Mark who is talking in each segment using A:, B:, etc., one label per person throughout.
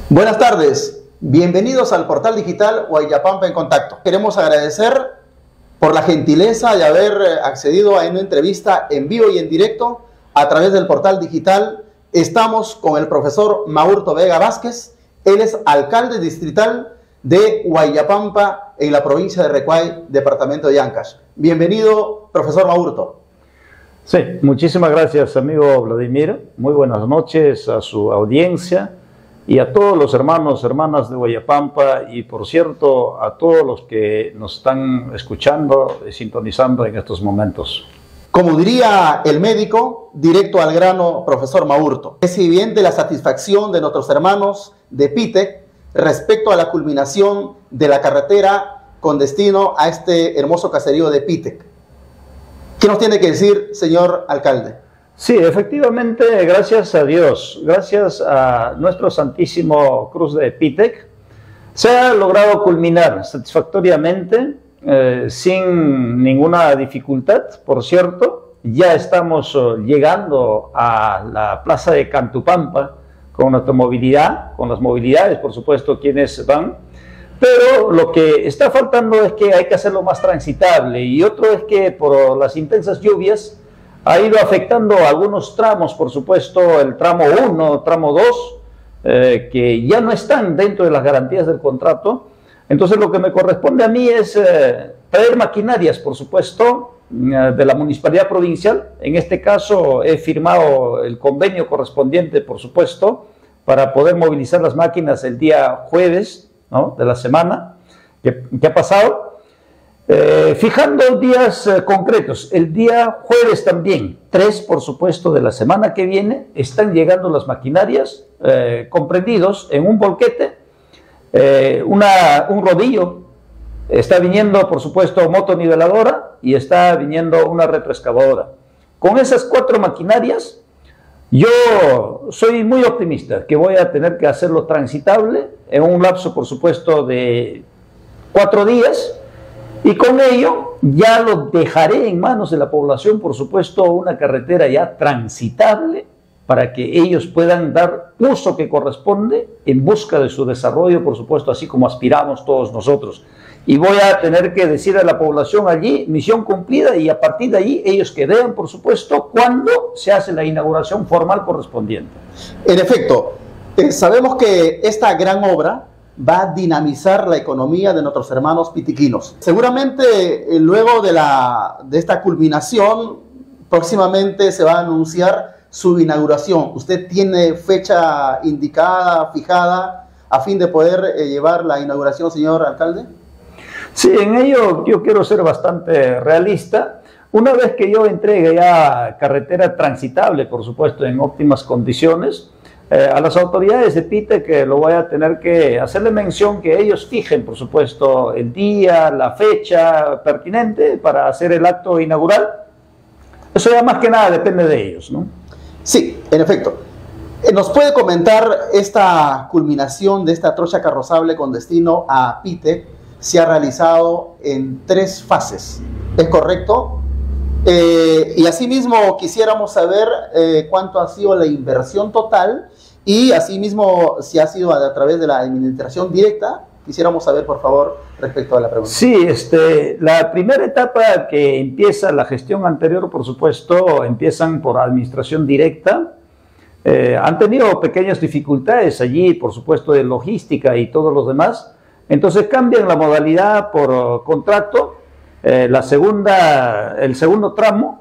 A: Buenas tardes, bienvenidos al portal digital Huayllapampa en Contacto. Queremos agradecer por la gentileza de haber accedido a una entrevista en vivo y en directo a través del portal digital. Estamos con el profesor Maurto Vega Vázquez. Él es alcalde distrital de Huayllapampa en la provincia de Recuay, departamento de Ancash. Bienvenido, profesor Maurto.
B: Sí, muchísimas gracias, amigo Vladimir. Muy buenas noches a su audiencia y a todos los hermanos, hermanas de Huayllapampa y, por cierto, a todos los que nos están escuchando y sintonizando en estos momentos.
A: Como diría el médico, directo al grano, profesor Maurto. Es evidente la satisfacción de nuestros hermanos de Pitec respecto a la culminación de la carretera con destino a este hermoso caserío de Pitec. ¿Qué nos tiene que decir, señor alcalde?
B: Sí, efectivamente, gracias a Dios, gracias a nuestro Santísimo Cruz de Pitec, se ha logrado culminar satisfactoriamente, sin ninguna dificultad. Por cierto, ya estamos llegando a la plaza de Cantupampa con nuestra movilidad, con las movilidades, por supuesto, quienes van. Pero lo que está faltando es que hay que hacerlo más transitable, y otro es que por las intensas lluvias ha ido afectando algunos tramos, por supuesto, el tramo 1, tramo 2, que ya no están dentro de las garantías del contrato. Entonces lo que me corresponde a mí es traer maquinarias, por supuesto, de la Municipalidad Provincial. En este caso he firmado el convenio correspondiente, por supuesto, para poder movilizar las máquinas el día jueves, ¿no?, de la semana que ha pasado, fijando días concretos. El día jueves también, 3 por supuesto de la semana que viene, están llegando las maquinarias, comprendidos en un volquete, un rodillo, está viniendo por supuesto motoniveladora y está viniendo una retroexcavadora. Con esas 4 maquinarias yo soy muy optimista que voy a tener que hacerlo transitable en un lapso, por supuesto, de 4 días, y con ello ya lo dejaré en manos de la población, por supuesto, una carretera ya transitable para que ellos puedan dar uso que corresponde en busca de su desarrollo, por supuesto, así como aspiramos todos nosotros. Y voy a tener que decir a la población allí, misión cumplida, y a partir de allí ellos que vean, por supuesto, cuándo se hace la inauguración formal correspondiente. En efecto, sabemos que esta gran obra va a dinamizar la economía de nuestros hermanos pitiquinos. Seguramente luego de esta culminación, próximamente se va a anunciar su inauguración. ¿Usted tiene fecha indicada, fijada, a fin de poder llevar la inauguración, señor alcalde? Sí, en ello yo quiero ser bastante realista. Una vez que yo entregue ya carretera transitable, por supuesto, en óptimas condiciones, a las autoridades de Pitec que lo voy a tener que hacerle mención que ellos fijen, por supuesto, el día, la fecha pertinente para hacer el acto inaugural. Eso ya más que nada depende de ellos, ¿no? Sí, en efecto. ¿Nos puede comentar esta culminación de esta trocha carrozable con destino a Pitec? Se ha realizado en 3 fases, ¿es correcto? Y asimismo quisiéramos saber cuánto ha sido la inversión total, y asimismo si ha sido a través de la administración directa. Quisiéramos saber, por favor, respecto a la pregunta. Sí, la primera etapa que empieza la gestión anterior, por supuesto, empiezan por administración directa. Han tenido pequeñas dificultades allí, por supuesto, de logística y todos los demás. Entonces cambian la modalidad por contrato, el segundo tramo,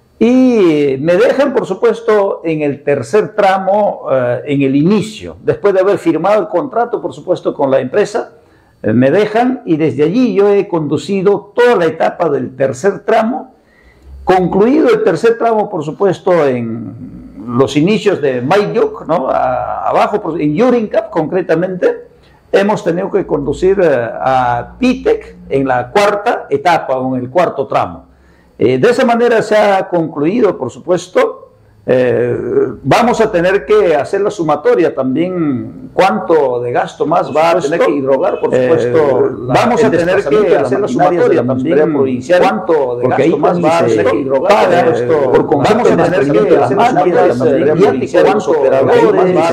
B: y me dejan, por supuesto, en el tercer tramo, en el inicio, después de haber firmado el contrato, por supuesto, con la empresa, me dejan, y desde allí yo he conducido toda la etapa del tercer tramo, concluido el tercer tramo, por supuesto, en los inicios de Mayuc, ¿no?, abajo, en Yurincap concretamente. Hemos tenido que conducir a Pitec en la cuarta etapa o en el cuarto tramo. De esa manera se ha concluido, por supuesto. Vamos a tener que hacer la sumatoria también cuánto de gasto más va a tener que hidrogar, por supuesto.
C: Vamos a tener que hacer la sumatoria también provincial,
B: cuánto de
C: porque
B: gasto
C: ahí
B: más va a tener que hidrogar.
C: por conjunto de las máquinas, cuántos operadores,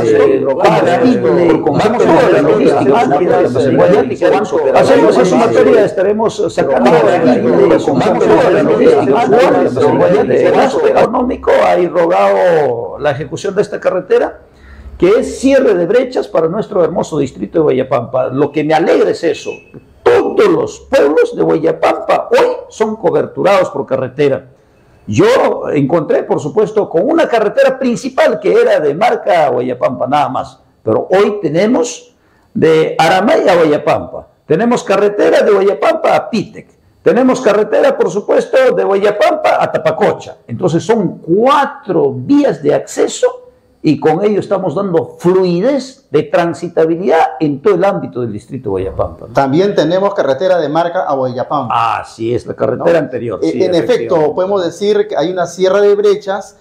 B: hacemos esa sumatoria, estaremos sacando de gasto económico ha irrogado la ejecución de esta carretera, que es cierre de brechas para nuestro hermoso distrito de Huayapampa. Lo que me alegra es eso. Todos los pueblos de Huayapampa hoy son coberturados por carretera. Yo encontré, por supuesto, con una carretera principal que era de Marca a Huayapampa, nada más. Pero hoy tenemos de Aramay a Huayapampa. Tenemos carretera de Huayapampa a Pitec. Tenemos carretera, por supuesto, de Huayapampa a Tapacocha. Entonces son 4 vías de acceso y con ello estamos dando fluidez de transitabilidad en todo el ámbito del distrito de Huayapampa, ¿no?
A: También tenemos carretera de Marca a Huayapampa.
B: Así es, la carretera anterior. Sí,
A: en efecto, podemos decir que hay una cierre de brechas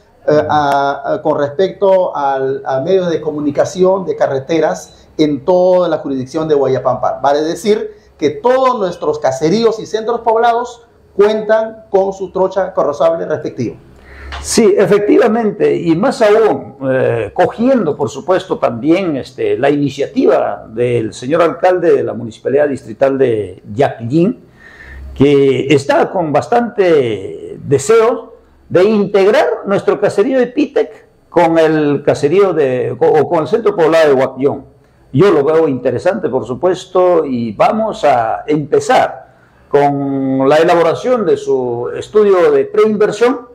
A: con respecto a medios de comunicación de carreteras en toda la jurisdicción de Huayapampa. Vale decir que todos nuestros caseríos y centros poblados cuentan con su trocha corrosable respectiva.
B: Sí, efectivamente, y más aún, cogiendo por supuesto también la iniciativa del señor alcalde de la Municipalidad Distrital de Yaquillín, que está con bastante deseo de integrar nuestro caserío de Pitec con el caserío o con el centro poblado de Huacllón. Yo lo veo interesante, por supuesto, y vamos a empezar con la elaboración de su estudio de preinversión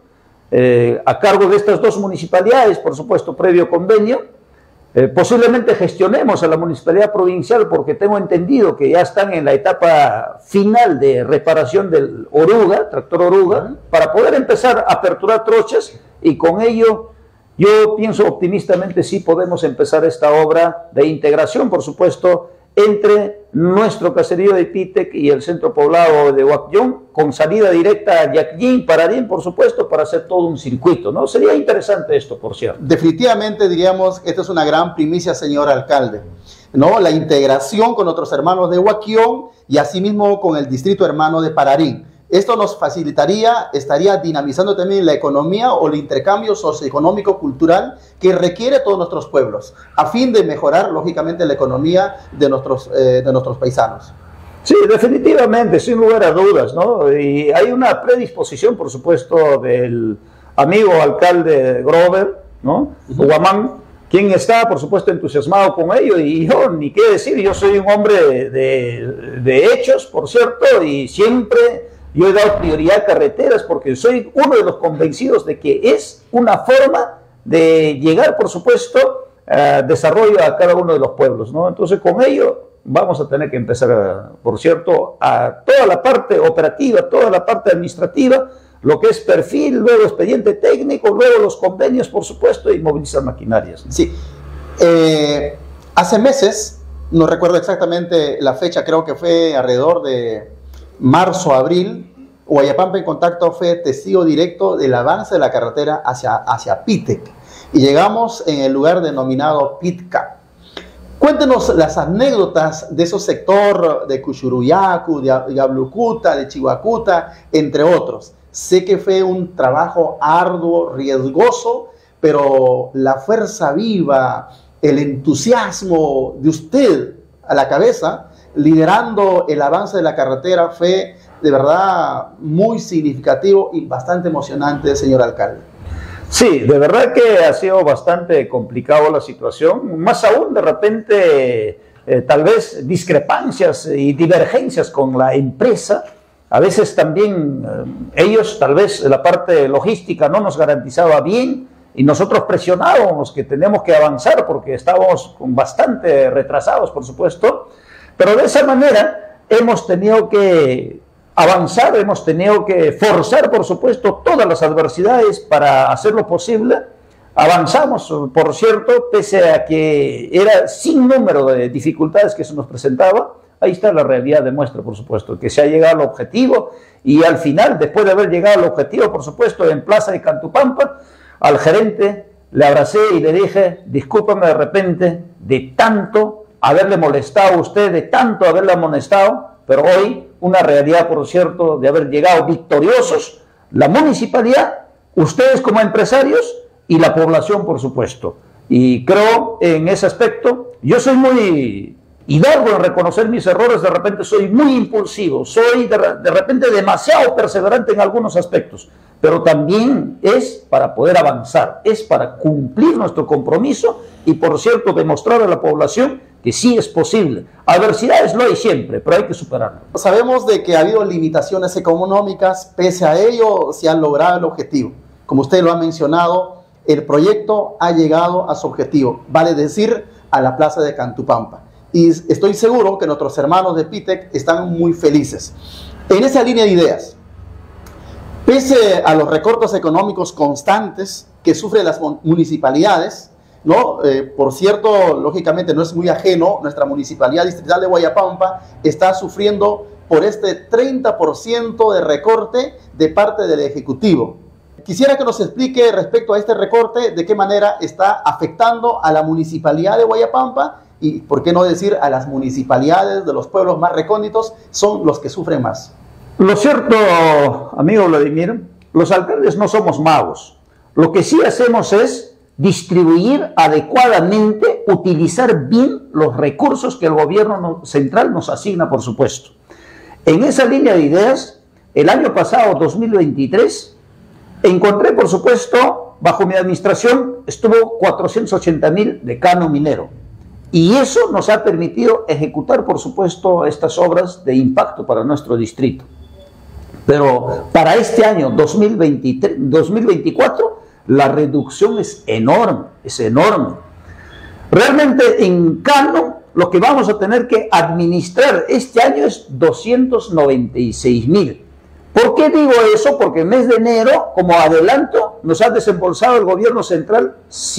B: a cargo de estas 2 municipalidades, por supuesto, previo convenio. Posiblemente gestionemos a la municipalidad provincial porque tengo entendido que ya están en la etapa final de reparación del oruga, tractor oruga, para poder empezar a aperturar trochas y con ello yo pienso optimistamente sí podemos empezar esta obra de integración, por supuesto, entre nuestro caserío de Pitec y el centro poblado de Huacllón, con salida directa a Yaquillín, Pararín, por supuesto, para hacer todo un circuito, ¿no? Sería interesante esto, por cierto.
A: Definitivamente diríamos que esta es una gran primicia, señor alcalde, ¿no? La integración con otros hermanos de Huacllón y asimismo con el distrito hermano de Pararín. Esto nos facilitaría, estaría dinamizando también la economía o el intercambio socioeconómico cultural que requiere todos nuestros pueblos, a fin de mejorar, lógicamente, la economía de nuestros paisanos.
B: Sí, definitivamente, sin lugar a dudas, ¿no? Y hay una predisposición, por supuesto, del amigo alcalde Grover, ¿no? Guamán, quien está, por supuesto, entusiasmado con ello, y yo, ni qué decir, yo soy un hombre de hechos, por cierto, y siempre yo he dado prioridad a carreteras porque soy uno de los convencidos de que es una forma de llegar, por supuesto, a desarrollo a cada uno de los pueblos, ¿no? Entonces, con ello vamos a tener que empezar, por cierto, a toda la parte operativa, toda la parte administrativa, lo que es perfil, luego expediente técnico, luego los convenios, por supuesto, y movilizar maquinarias, ¿no?
A: Sí. Hace meses, no recuerdo exactamente la fecha, creo que fue alrededor de marzo, abril, Huayapampa en Contacto fue testigo directo del avance de la carretera hacia Pitec y llegamos en el lugar denominado Pitca. Cuéntenos las anécdotas de esos sectores de Cuchuruyacu, de Yablucuta, de Chihuacuta, entre otros. Sé que fue un trabajo arduo, riesgoso, pero la fuerza viva, el entusiasmo de usted a la cabeza, liderando el avance de la carretera, fue de verdad muy significativo y bastante emocionante, señor alcalde.
B: Sí, de verdad que ha sido bastante complicado la situación, más aún de repente tal vez discrepancias y divergencias con la empresa. A veces también ellos, tal vez la parte logística no nos garantizaba bien y nosotros presionábamos que tenemos que avanzar porque estábamos bastante retrasados, por supuesto. Pero de esa manera hemos tenido que avanzar, hemos tenido que forzar, por supuesto, todas las adversidades para hacerlo posible. Avanzamos, por cierto, pese a que era sin número de dificultades que se nos presentaba. Ahí está la realidad, demuestra, por supuesto, que se ha llegado al objetivo y al final, después de haber llegado al objetivo, por supuesto, en Plaza de Cantupampa, al gerente le abracé y le dije, discúlpame de repente de tanto haberle molestado a usted, de tanto haberle amonestado, pero hoy una realidad, por cierto, de haber llegado victoriosos, la municipalidad, ustedes como empresarios y la población, por supuesto. Y creo en ese aspecto, yo soy muy hidalgo en reconocer mis errores, de repente soy muy impulsivo, soy de repente demasiado perseverante en algunos aspectos, pero también es para poder avanzar, es para cumplir nuestro compromiso y, por cierto, demostrar a la población que sí es posible. Adversidades lo hay siempre, pero hay que superarlas.
A: Sabemos de que ha habido limitaciones económicas, pese a ello se ha logrado el objetivo. Como usted lo ha mencionado, el proyecto ha llegado a su objetivo, vale decir, a la plaza de Cantupampa. Y estoy seguro que nuestros hermanos de PITEC están muy felices. En esa línea de ideas, pese a los recortes económicos constantes que sufren las municipalidades, ¿no? Por cierto, lógicamente no es muy ajeno, nuestra Municipalidad Distrital de Huayapampa está sufriendo por este 30% de recorte de parte del Ejecutivo. Quisiera que nos explique respecto a este recorte, de qué manera está afectando a la Municipalidad de Huayapampa y, por qué no decir, a las municipalidades de los pueblos más recónditos, son los que sufren más.
B: Lo cierto, amigo Vladimir, los alcaldes no somos magos. Lo que sí hacemos es distribuir adecuadamente, utilizar bien los recursos que el gobierno central nos asigna, por supuesto. En esa línea de ideas, el año pasado, 2023, encontré, por supuesto, bajo mi administración, estuvo 480,000 de canon minero. Y eso nos ha permitido ejecutar, por supuesto, estas obras de impacto para nuestro distrito. Pero para este año 2024, la reducción es enorme, es enorme. Realmente en canon lo que vamos a tener que administrar este año es 296,000. ¿Por qué digo eso? Porque en mes de enero, como adelanto, nos ha desembolsado el gobierno central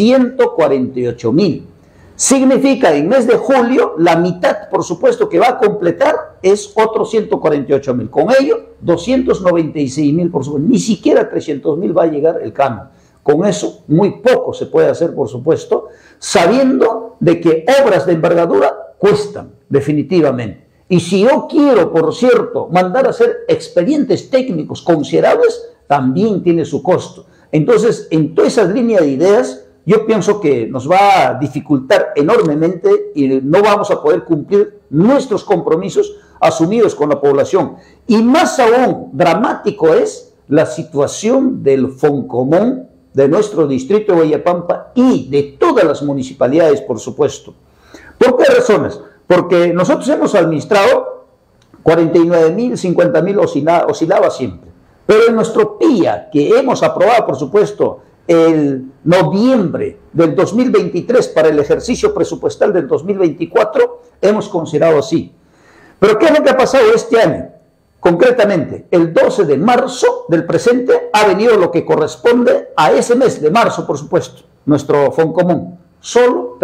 B: 148,000. Significa en mes de julio, la mitad, por supuesto, que va a completar es otros 148,000. Con ello, 296,000, por supuesto. Ni siquiera 300,000 va a llegar el canon. Con eso, muy poco se puede hacer, por supuesto, sabiendo de que obras de envergadura cuestan, definitivamente. Y si yo quiero, por cierto, mandar a hacer expedientes técnicos considerables, también tiene su costo. Entonces, en todas esas líneas de ideas, yo pienso que nos va a dificultar enormemente y no vamos a poder cumplir nuestros compromisos asumidos con la población. Y más aún dramático es la situación del Foncomún de nuestro distrito de Huayapampa y de todas las municipalidades, por supuesto. ¿Por qué razones? Porque nosotros hemos administrado 49,000, 50,000, oscilaba siempre. Pero en nuestro PIA, que hemos aprobado, por supuesto, el noviembre del 2023 para el ejercicio presupuestal del 2024, hemos considerado así. Pero ¿qué es lo que ha pasado este año? Concretamente, el 12 de marzo del presente ha venido lo que corresponde a ese mes de marzo, por supuesto, nuestro Foncomún, solo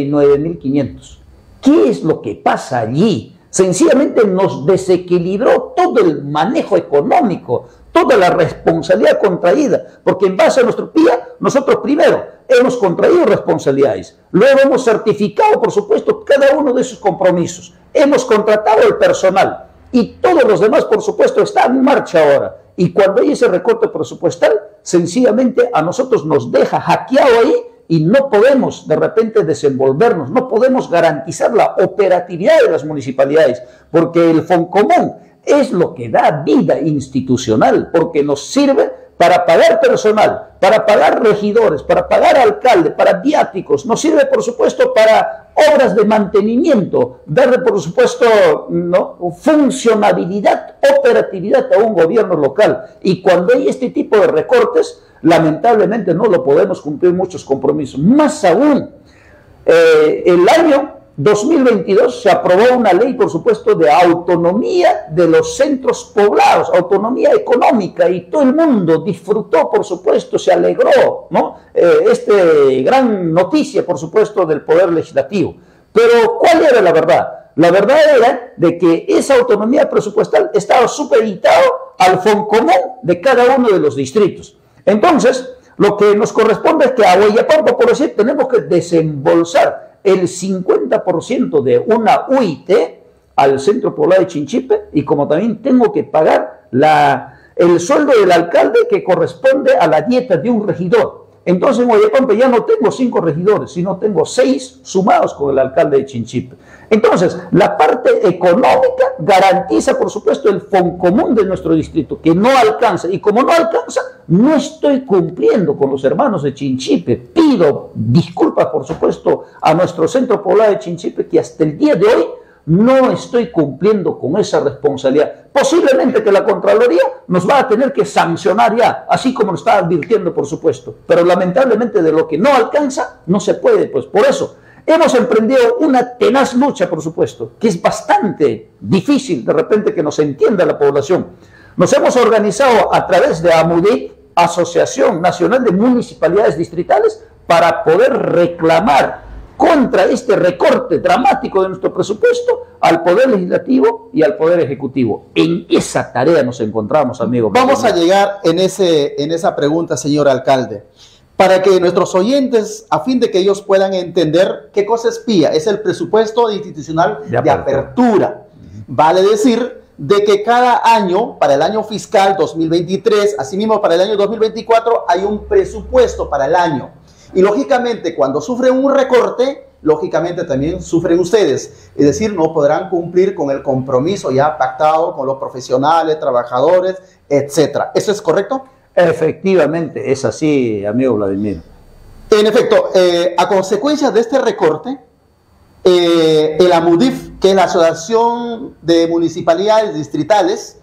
B: 39,500. ¿Qué es lo que pasa allí? Sencillamente nos desequilibró todo el manejo económico, toda la responsabilidad contraída, porque en base a nuestro PIA, nosotros primero hemos contraído responsabilidades, luego hemos certificado, por supuesto, cada uno de sus compromisos, hemos contratado el personal y todos los demás, por supuesto, están en marcha ahora. Y cuando hay ese recorte presupuestal, sencillamente a nosotros nos deja hackeado ahí y no podemos de repente desenvolvernos, no podemos garantizar la operatividad de las municipalidades, porque el Foncomún es lo que da vida institucional, porque nos sirve para pagar personal, para pagar regidores, para pagar alcalde, para viáticos, nos sirve por supuesto para obras de mantenimiento, darle por supuesto, ¿no?, funcionabilidad, operatividad a un gobierno local. Y cuando hay este tipo de recortes, lamentablemente no lo podemos cumplir muchos compromisos. Más aún, el año 2022 se aprobó una ley, por supuesto, de autonomía de los centros poblados, autonomía económica, y todo el mundo disfrutó, por supuesto, se alegró, ¿no? Gran noticia, por supuesto, del Poder Legislativo. Pero, ¿cuál era la verdad? La verdad era de que esa autonomía presupuestal estaba supeditado al Foncomún de cada uno de los distritos. Entonces, Lo que nos corresponde es que a Huayapampa, por decir, tenemos que desembolsar el 50% de una UIT al Centro Poblado de Chinchipe, y como también tengo que pagar el sueldo del alcalde que corresponde a la dieta de un regidor. Entonces en Huayapampa ya no tengo 5 regidores, sino tengo 6 sumados con el alcalde de Chinchipe. Entonces, la parte económica garantiza, por supuesto, el foncomún de nuestro distrito, que no alcanza. Y como no alcanza, no estoy cumpliendo con los hermanos de Chinchipe. Pido disculpas, por supuesto, a nuestro Centro Poblado de Chinchipe, que hasta el día de hoy no estoy cumpliendo con esa responsabilidad. Posiblemente que la Contraloría nos va a tener que sancionar ya, así como lo está advirtiendo, por supuesto. Pero lamentablemente de lo que no alcanza, no se puede. Pues por eso hemos emprendido una tenaz lucha, por supuesto, que es bastante difícil de repente que nos entienda la población. Nos hemos organizado a través de AMUDIC, Asociación Nacional de Municipalidades Distritales, para poder reclamar contra este recorte dramático de nuestro presupuesto al Poder Legislativo y al Poder Ejecutivo. En esa tarea nos encontramos, amigos.
A: Vamos a llegar en esa pregunta, señor alcalde, para que nuestros oyentes, a fin de que ellos puedan entender qué cosa es PIA, es el presupuesto institucional de apertura. Vale decir de que cada año, para el año fiscal 2023, asimismo para el año 2024, hay un presupuesto para el año. Y lógicamente, cuando sufren un recorte, lógicamente también sufren ustedes. Es decir, no podrán cumplir con el compromiso ya pactado con los profesionales, trabajadores, etcétera. ¿Eso es correcto?
B: Efectivamente, es así, amigo Vladimir.
A: En efecto, a consecuencia de este recorte, el AMUDIF, que es la Asociación de Municipalidades Distritales,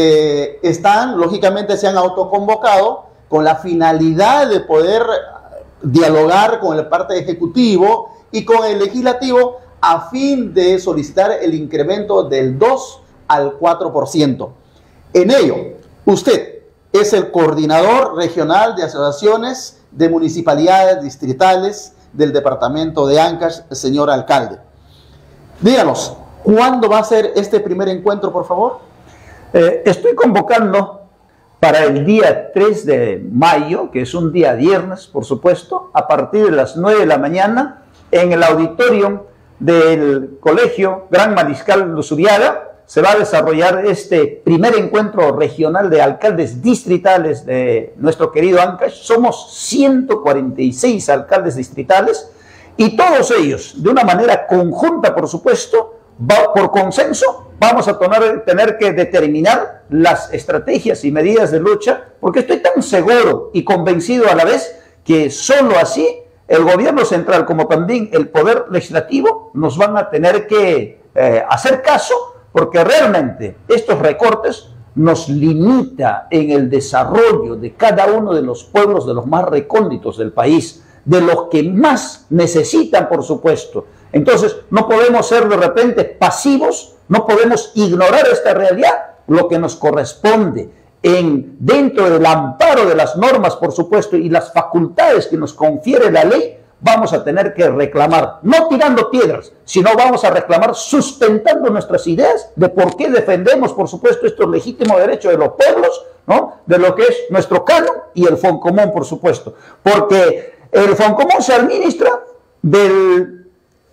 A: lógicamente se han autoconvocado con la finalidad de poder dialogar con el parte ejecutivo y con el legislativo a fin de solicitar el incremento del 2 al 4%. En ello, usted es el coordinador regional de asociaciones de municipalidades distritales del departamento de Ancash, señor alcalde. Díganos, ¿cuándo va a ser este primer encuentro, por favor?
B: Estoy convocando para el día 3 de mayo, que es un día viernes, por supuesto, a partir de las 9 de la mañana, en el auditorio del Colegio Gran Mariscal Luzuriaga, se va a desarrollar este primer encuentro regional de alcaldes distritales de nuestro querido Ancash. Somos 146 alcaldes distritales y todos ellos, de una manera conjunta, por supuesto, por consenso, vamos a tener que determinar las estrategias y medidas de lucha, porque estoy tan seguro y convencido a la vez que solo así el gobierno central como también el poder legislativo nos van a tener que hacer caso, porque realmente estos recortes nos limita en el desarrollo de cada uno de los pueblos de los más recónditos del país, de los que más necesitan, por supuesto. Entonces, no podemos ser de repente pasivos, no podemos ignorar esta realidad, lo que nos corresponde dentro del amparo de las normas, por supuesto, y las facultades que nos confiere la ley, vamos a tener que reclamar, no tirando piedras, sino vamos a reclamar sustentando nuestras ideas de por qué defendemos, por supuesto, estos legítimos derechos de los pueblos, ¿no? De lo que es nuestro canon y el Foncomún, por supuesto, porque el Foncomún se administra del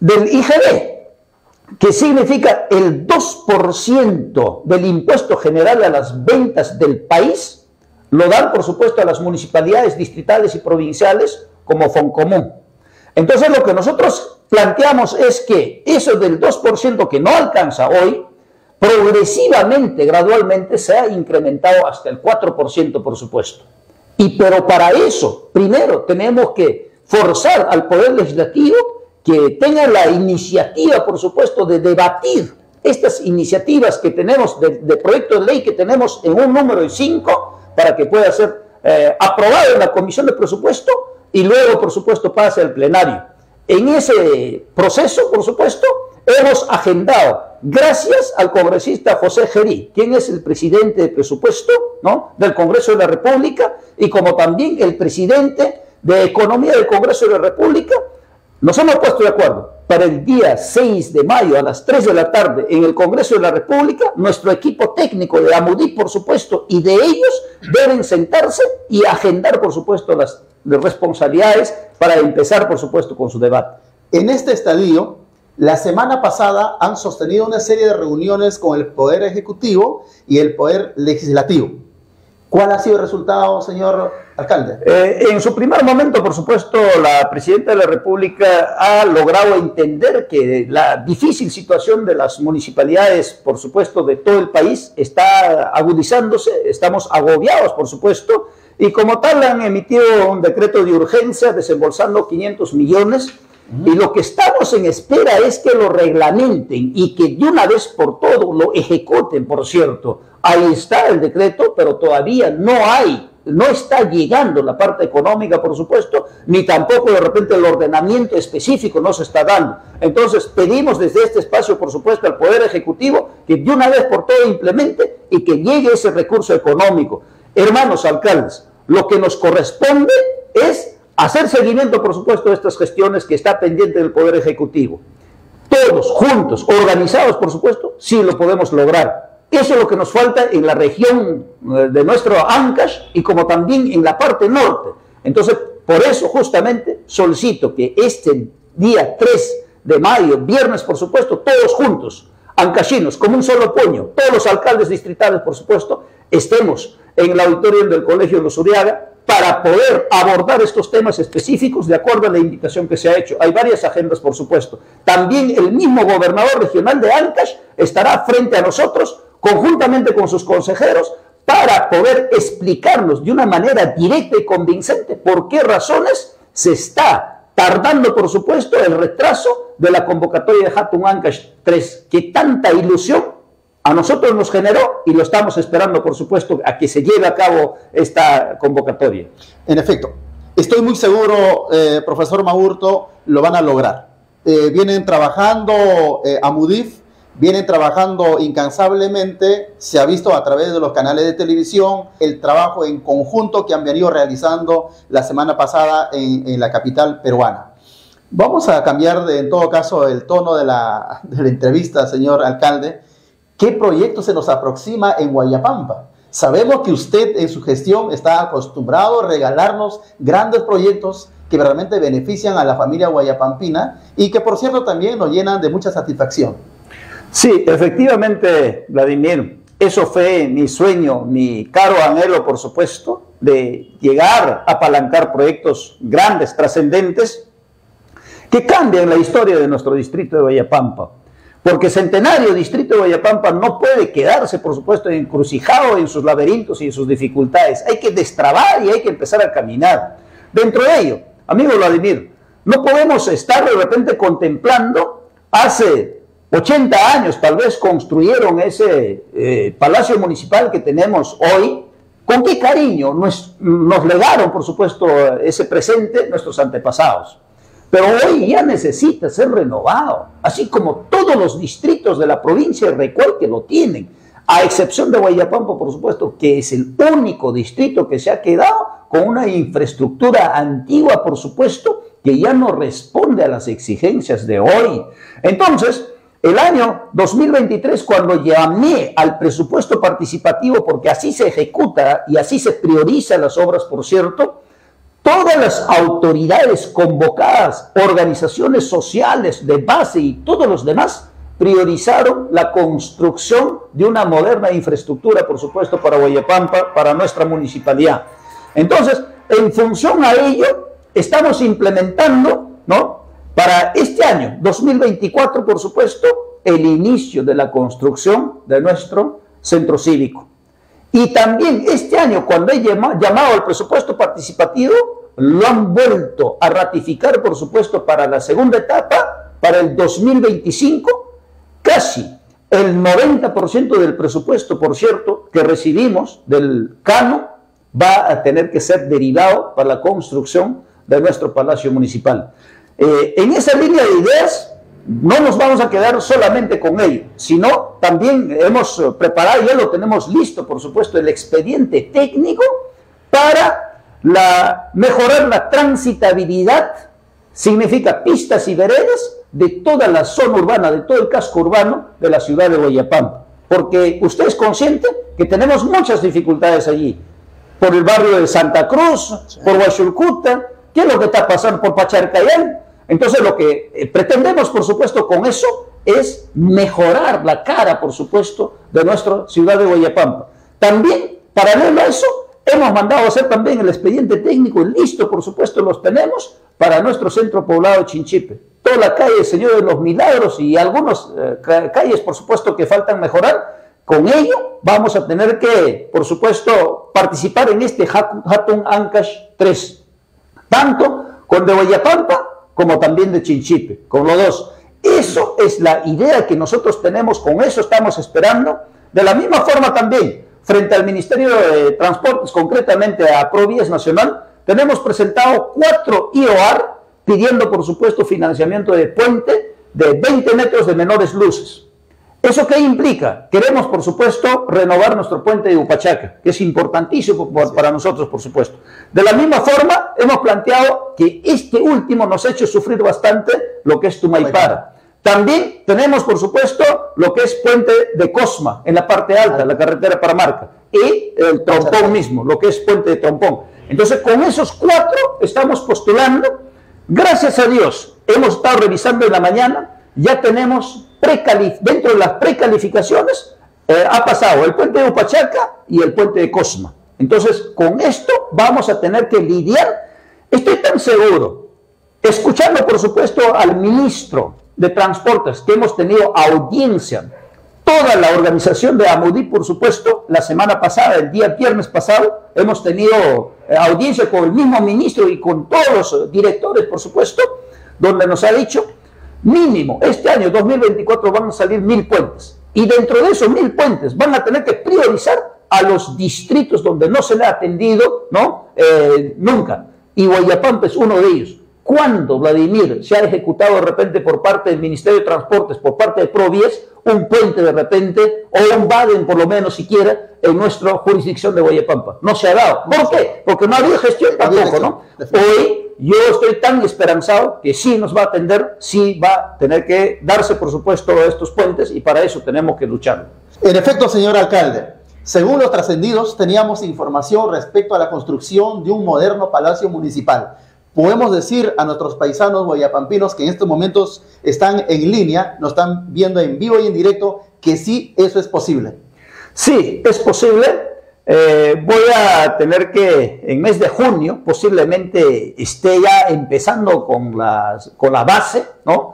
B: IGB, que significa el 2% del impuesto general a las ventas del país, lo dan, por supuesto, a las municipalidades distritales y provinciales como Foncomún. Entonces, lo que nosotros planteamos es que eso del 2% que no alcanza hoy, progresivamente, gradualmente, se ha incrementado hasta el 4%, por supuesto. Pero para eso, primero, tenemos que forzar al Poder Legislativo que tenga la iniciativa, por supuesto, de debatir estas iniciativas que tenemos, de proyecto de ley que tenemos en un número de 5, para que pueda ser aprobado en la Comisión de Presupuesto y luego, por supuesto, pase al plenario. En ese proceso, por supuesto, hemos agendado, gracias al congresista José Gerí, quien es el presidente de presupuesto, ¿no?, del Congreso de la República, y como también el presidente de Economía del Congreso de la República, nos hemos puesto de acuerdo para el día 6 de mayo a las 3 de la tarde en el Congreso de la República. Nuestro equipo técnico de AMUDIC, por supuesto, y de ellos deben sentarse y agendar, por supuesto, las de responsabilidades para empezar, por supuesto, con su debate.
A: En este estadio, la semana pasada han sostenido una serie de reuniones con el Poder Ejecutivo y el Poder Legislativo. ¿Cuál ha sido el resultado, señor alcalde?
B: En su primer momento, por supuesto, la Presidenta de la República ha logrado entender que la difícil situación de las municipalidades, por supuesto, de todo el país, está agudizándose, estamos agobiados, por supuesto, y como tal han emitido un decreto de urgencia desembolsando 500 millones, y lo que estamos en espera es que lo reglamenten y que de una vez por todo lo ejecuten, por cierto. Ahí está el decreto, pero todavía no está llegando la parte económica, por supuesto, ni tampoco de repente el ordenamiento específico no se está dando. Entonces pedimos desde este espacio, por supuesto, al Poder Ejecutivo que de una vez por todo implemente y que llegue ese recurso económico. Hermanos alcaldes, lo que nos corresponde es hacer seguimiento, por supuesto, de estas gestiones que está pendiente del Poder Ejecutivo. Todos juntos, organizados, por supuesto, sí lo podemos lograr. Eso es lo que nos falta en la región de nuestro Ancash y como también en la parte norte. Entonces, por eso justamente solicito que este día 3 de mayo, viernes, por supuesto, todos juntos, ancashinos, como un solo puño, todos los alcaldes distritales, por supuesto, estemos en el auditorio del Colegio Luzuriaga para poder abordar estos temas específicos de acuerdo a la invitación que se ha hecho. Hay varias agendas, por supuesto. También el mismo gobernador regional de Ancash estará frente a nosotros, conjuntamente con sus consejeros, para poder explicarnos de una manera directa y convincente por qué razones se está tardando, por supuesto, el retraso de la convocatoria de Hatun Ancash 3, que tanta ilusión a nosotros nos generó y lo estamos esperando, por supuesto, a que se lleve a cabo esta convocatoria.
A: En efecto, estoy muy seguro, profesor Maurto, lo van a lograr. Vienen trabajando a MUDIF, vienen trabajando incansablemente, se ha visto a través de los canales de televisión el trabajo en conjunto que han venido realizando la semana pasada en la capital peruana. Vamos a cambiar, en todo caso, el tono de la entrevista, señor alcalde. ¿Qué proyecto se nos aproxima en Guayapampa? Sabemos que usted en su gestión está acostumbrado a regalarnos grandes proyectos que realmente benefician a la familia guayapampina y que, por cierto, también nos llenan de mucha satisfacción.
B: Sí, efectivamente, Vladimir, eso fue mi sueño, mi caro anhelo, por supuesto, de llegar a apalancar proyectos grandes, trascendentes, que cambian la historia de nuestro distrito de Guayapampa. Porque Centenario, distrito de Guayapampa, no puede quedarse, por supuesto, encrucijado en sus laberintos y en sus dificultades. Hay que destrabar y hay que empezar a caminar. Dentro de ello, amigo Vladimir, no podemos estar de repente contemplando, hace 80 años tal vez construyeron ese palacio municipal que tenemos hoy. ¿Con qué cariño nos legaron, por supuesto, ese presente nuestros antepasados? Pero hoy ya necesita ser renovado, así como todos los distritos de la provincia de Recuay que lo tienen, a excepción de Guayapampa, por supuesto, que es el único distrito que se ha quedado con una infraestructura antigua, por supuesto, que ya no responde a las exigencias de hoy. Entonces, el año 2023, cuando llamé al presupuesto participativo, porque así se ejecuta y así se priorizan las obras, por cierto, todas las autoridades convocadas, organizaciones sociales de base y todos los demás priorizaron la construcción de una moderna infraestructura, por supuesto, para Guayapampa, para nuestra municipalidad. Entonces, en función a ello, estamos implementando, ¿no?, para este año, 2024, por supuesto, el inicio de la construcción de nuestro centro cívico. Y también este año, cuando he llamado al presupuesto participativo, lo han vuelto a ratificar, por supuesto, para la segunda etapa, para el 2025, casi el 90% del presupuesto, por cierto, que recibimos del CANO, va a tener que ser derivado para la construcción de nuestro Palacio Municipal. En esa línea de ideas, no nos vamos a quedar solamente con ello, sino también hemos preparado, ya lo tenemos listo, por supuesto, el expediente técnico para mejorar la transitabilidad, significa pistas y veredas de toda la zona urbana, de todo el casco urbano de la ciudad de Guayapampa. Porque usted es consciente que tenemos muchas dificultades allí. por el barrio de Santa Cruz, por Huachulcuta, ¿qué es lo que está pasando por Pacharcayán? Entonces lo que pretendemos, por supuesto, con eso es mejorar la cara, por supuesto, de nuestra ciudad de Guayapampa. También, paralelo a eso, hemos mandado a hacer también el expediente técnico, listo, por supuesto, los tenemos para nuestro centro poblado Chinchipe. Toda la calle Señor de los Milagros y algunas calles, por supuesto, que faltan mejorar. Con ello vamos a tener que, por supuesto, participar en este Hatun Ancash 3, tanto con de Guayapampa como también de Chinchipe, con los dos. Eso es la idea que nosotros tenemos, con eso estamos esperando. De la misma forma también, frente al Ministerio de Transportes, concretamente a Provías Nacional, tenemos presentado 4 IOR pidiendo, por supuesto, financiamiento de puente de 20 metros de menores luces. ¿Eso qué implica? Queremos, por supuesto, renovar nuestro puente de Upachaca, que es importantísimo para nosotros, por supuesto. De la misma forma, hemos planteado que este último nos ha hecho sufrir bastante lo que es Tumaipara. También tenemos, por supuesto, lo que es puente de Cosma, en la parte alta, la carretera Paramarca, y el Trompón mismo, lo que es puente de Trompón. Entonces, con esos 4 estamos postulando. Gracias a Dios, hemos estado revisando en la mañana, ya tenemos dentro de las precalificaciones, ha pasado el puente de Upachaca y el puente de Cosma. Entonces, con esto vamos a tener que lidiar. Estoy tan seguro, escuchando por supuesto al ministro de Transportes, que hemos tenido audiencia, toda la organización de AMUDI, por supuesto, la semana pasada, el día viernes pasado, hemos tenido audiencia con el mismo ministro y con todos los directores, por supuesto, donde nos ha dicho, mínimo, este año 2024 van a salir 1000 puentes. Y dentro de esos 1000 puentes van a tener que priorizar a los distritos donde no se le ha atendido, ¿no? Nunca. Y Guayapampa es uno de ellos. ¿Cuándo, Vladimir, se ha ejecutado de repente por parte del Ministerio de Transportes, por parte de Provías, un puente de repente, o un Baden por lo menos siquiera, en nuestra jurisdicción de Guayapampa? No se ha dado. ¿Por qué? Porque no ha habido gestión tampoco, ¿no? Hoy yo estoy tan esperanzado que sí nos va a atender, sí va a tener que darse, por supuesto, estos puentes, y para eso tenemos que luchar.
A: En efecto, señor alcalde, según los trascendidos, teníamos información respecto a la construcción de un moderno palacio municipal. Podemos decir a nuestros paisanos guayapampinos que en estos momentos están en línea, nos están viendo en vivo y en directo, que sí, eso es posible.
B: Sí, es posible. Voy a tener que, en mes de junio, posiblemente esté ya empezando con la base, ¿no?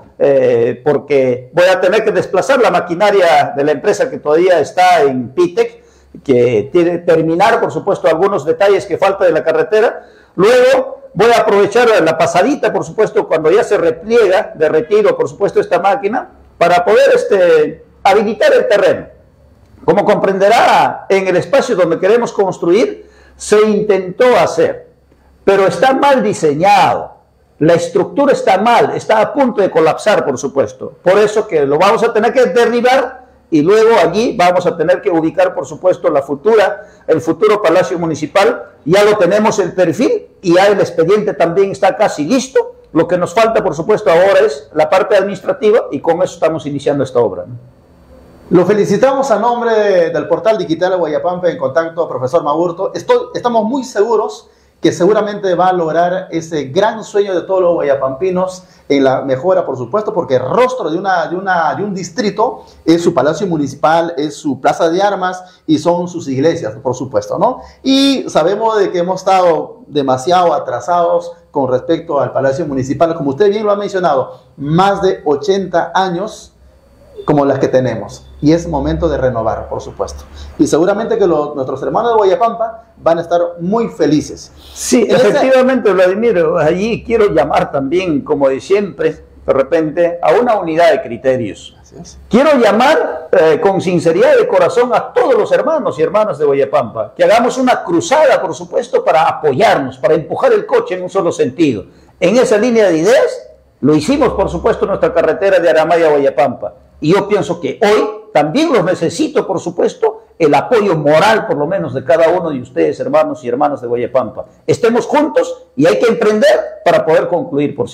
B: Porque voy a tener que desplazar la maquinaria de la empresa que todavía está en Pitec, que tiene que terminar, por supuesto, algunos detalles que falta de la carretera. Luego voy a aprovechar la pasadita, por supuesto, cuando ya se repliega de retiro, por supuesto, esta máquina, para poder habilitar el terreno. Como comprenderá, en el espacio donde queremos construir, se intentó hacer, pero está mal diseñado. La estructura está mal, está a punto de colapsar, por supuesto. Por eso que lo vamos a tener que derribar y luego allí vamos a tener que ubicar, por supuesto, el futuro Palacio Municipal. Ya lo tenemos el perfil y ya el expediente también está casi listo. Lo que nos falta, por supuesto, ahora es la parte administrativa y con eso estamos iniciando esta obra, ¿no?
A: Lo felicitamos a nombre del portal digital de Guayapampa en contacto, profesor Maburto. Estamos muy seguros que seguramente va a lograr ese gran sueño de todos los guayapampinos en la mejora, por supuesto, porque el rostro de un distrito es su palacio municipal, es su plaza de armas y son sus iglesias, por supuesto, ¿no? Y sabemos de que hemos estado demasiado atrasados con respecto al palacio municipal, como usted bien lo ha mencionado, más de 80 años como las que tenemos, y es momento de renovar, por supuesto, y seguramente que nuestros hermanos de Guayapampa van a estar muy felices.
B: Sí, efectivamente, Vladimir, allí quiero llamar también, como de siempre, de repente, a una unidad de criterios.
A: Así es.
B: Quiero llamar con sinceridad de corazón a todos los hermanos y hermanas de Guayapampa, que hagamos una cruzada, por supuesto, para apoyarnos, para empujar el coche en un solo sentido. En esa línea de ideas, lo hicimos, por supuesto, en nuestra carretera de Aramaya a Guayapampa. Y yo pienso que hoy también los necesito, por supuesto, el apoyo moral, por lo menos, de cada uno de ustedes, hermanos y hermanas de Guayapampa. Estemos juntos y hay que emprender para poder concluir, por cierto.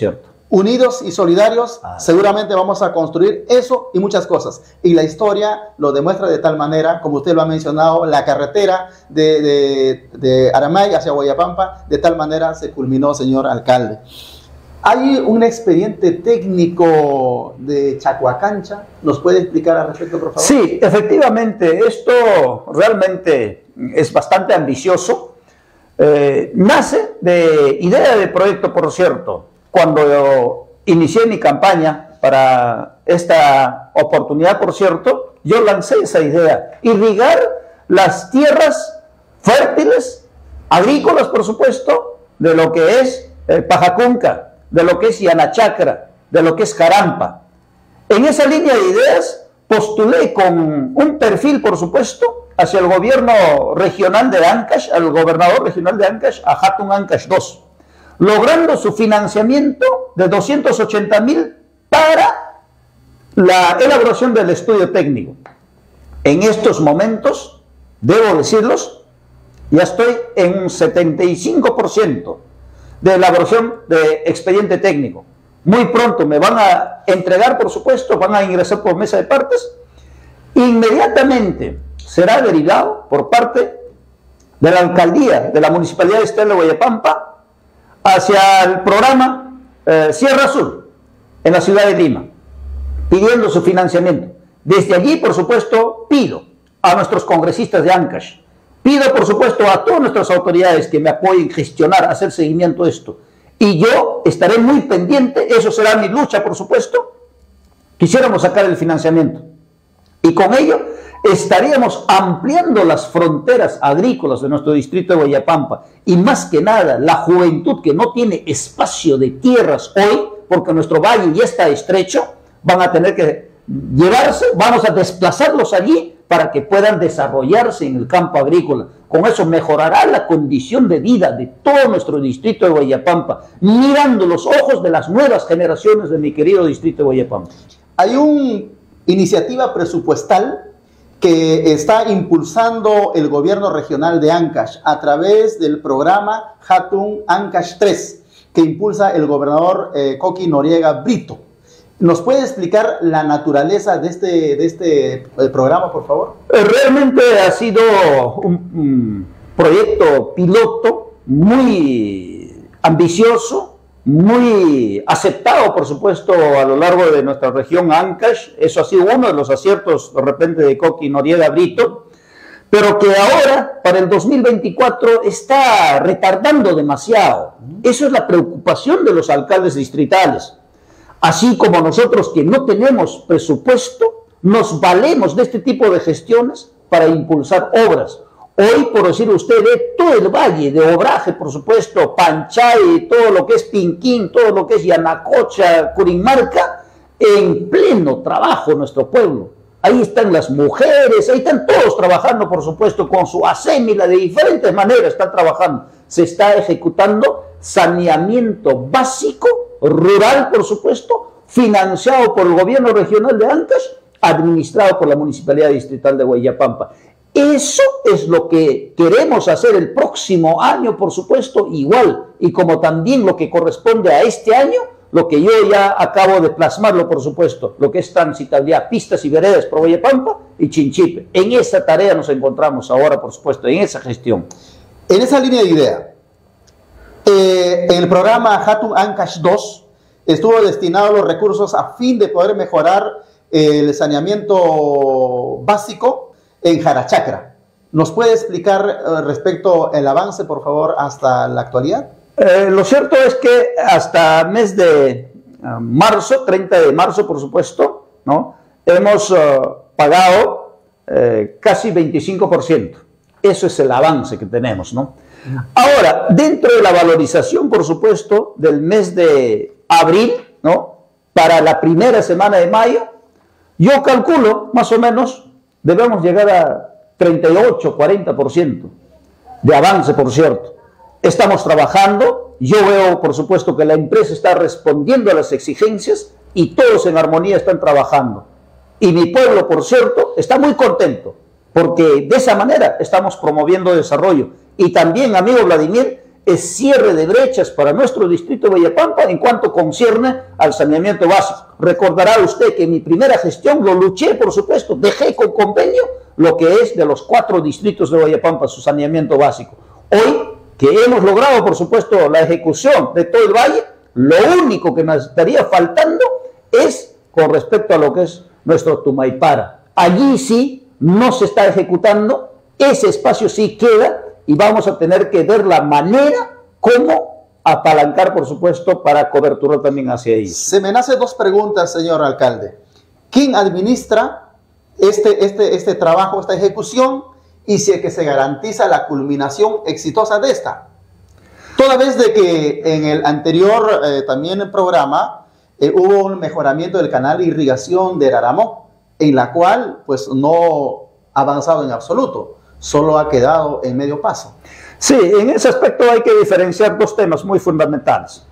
A: Unidos y solidarios, seguramente vamos a construir eso y muchas cosas. Y la historia lo demuestra de tal manera, como usted lo ha mencionado, la carretera de Aramay hacia Guayapampa, de tal manera se culminó, señor alcalde. Hay un expediente técnico de Chacuacancha, ¿nos puede explicar al respecto, por favor?
B: Sí, efectivamente, esto realmente es bastante ambicioso. Nace de idea de proyecto, por cierto. Cuando yo inicié mi campaña para esta oportunidad, por cierto, yo lancé esa idea, irrigar las tierras fértiles, agrícolas, por supuesto, de lo que es Pajacunca, de lo que es Yanachacra, de lo que es Carampa. En esa línea de ideas postulé con un perfil, por supuesto, hacia el gobierno regional de Ancash, al gobernador regional de Ancash, a Hatun Ancash II, logrando su financiamiento de 280.000 para la elaboración del estudio técnico. En estos momentos, debo decirlos, ya estoy en un 75% de elaboración de expediente técnico. Muy pronto me van a entregar, por supuesto, van a ingresar por mesa de partes. Inmediatamente será derivado por parte de la alcaldía de la Municipalidad de Estela de Guayapampa hacia el programa Sierra Azul, en la ciudad de Lima, pidiendo su financiamiento. Desde allí, por supuesto, pido a nuestros congresistas de Ancash, pido, por supuesto, a todas nuestras autoridades que me apoyen, gestionar, hacer seguimiento de esto. Y yo estaré muy pendiente, eso será mi lucha, por supuesto. Quisiéramos sacar el financiamiento. Y con ello estaríamos ampliando las fronteras agrícolas de nuestro distrito de Guayapampa. Y más que nada, la juventud que no tiene espacio de tierras hoy, porque nuestro valle ya está estrecho, van a tener que llevarse, vamos a desplazarlos allí para que puedan desarrollarse en el campo agrícola. Con eso mejorará la condición de vida de todo nuestro distrito de Guayapampa, mirando los ojos de las nuevas generaciones de mi querido distrito de Guayapampa.
A: Hay una iniciativa presupuestal que está impulsando el gobierno regional de Ancash a través del programa Hatun Ancash 3, que impulsa el gobernador Coqui Noriega Brito. ¿Nos puede explicar la naturaleza de este programa, por favor?
B: Realmente ha sido un proyecto piloto muy ambicioso, muy aceptado, por supuesto, a lo largo de nuestra región Ancash. Eso ha sido uno de los aciertos, de repente, de Coqui Noriega Brito, pero que ahora, para el 2024, está retardando demasiado. Eso es la preocupación de los alcaldes distritales. Así como nosotros, que no tenemos presupuesto, nos valemos de este tipo de gestiones para impulsar obras. Hoy, por decir usted, ve todo el valle de Obraje, por supuesto, Panchay, todo lo que es Pinquín, todo lo que es Yanacocha, Curinmarca, en pleno trabajo nuestro pueblo. Ahí están las mujeres, ahí están todos trabajando, por supuesto, con su asémila, de diferentes maneras están trabajando. Se está ejecutando saneamiento básico, rural, por supuesto, financiado por el gobierno regional de Ancash, administrado por la Municipalidad Distrital de Guayapampa. Eso es lo que queremos hacer el próximo año, por supuesto, igual, y como también lo que corresponde a este año, lo que yo ya acabo de plasmarlo, por supuesto, lo que es transitabilidad, pistas y veredas por Guayapampa y Chinchipe. En esa tarea nos encontramos ahora, por supuesto, en esa gestión.
A: En esa línea de idea, en el programa Hatun Ancash 2 estuvo destinado los recursos a fin de poder mejorar el saneamiento básico en Jarachacra. ¿Nos puede explicar respecto al avance, por favor, hasta la actualidad?
B: Lo cierto es que hasta mes de marzo, 30 de marzo, por supuesto, ¿no?, hemos pagado casi 25%. Eso es el avance que tenemos, ¿no? Ahora, dentro de la valorización, por supuesto, del mes de abril, ¿no?, para la primera semana de mayo, yo calculo, más o menos, debemos llegar a 38, 40% de avance, por cierto. Estamos trabajando, yo veo, por supuesto, que la empresa está respondiendo a las exigencias y todos en armonía están trabajando. Y mi pueblo, por cierto, está muy contento, porque de esa manera estamos promoviendo desarrollo. Y también, amigo Vladimir, es cierre de brechas para nuestro distrito de Huayapampa en cuanto concierne al saneamiento básico. Recordará usted que en mi primera gestión lo luché, por supuesto, dejé con convenio lo que es de los 4 distritos de Huayapampa, su saneamiento básico. Hoy que hemos logrado, por supuesto, la ejecución de todo el valle, lo único que nos estaría faltando es con respecto a lo que es nuestro Tumaipara. Allí sí no se está ejecutando, ese espacio sí queda y vamos a tener que ver la manera cómo apalancar, por supuesto, para cobertura también hacia ellos.
A: Se me nacen 2 preguntas, señor alcalde. ¿Quién administra este trabajo, esta ejecución, y si es que se garantiza la culminación exitosa de esta? Toda vez de que en el anterior también el programa hubo un mejoramiento del canal de irrigación de Raramó, en la cual pues no ha avanzado en absoluto, solo ha quedado en medio paso.
B: Sí, en ese aspecto hay que diferenciar 2 temas muy fundamentales.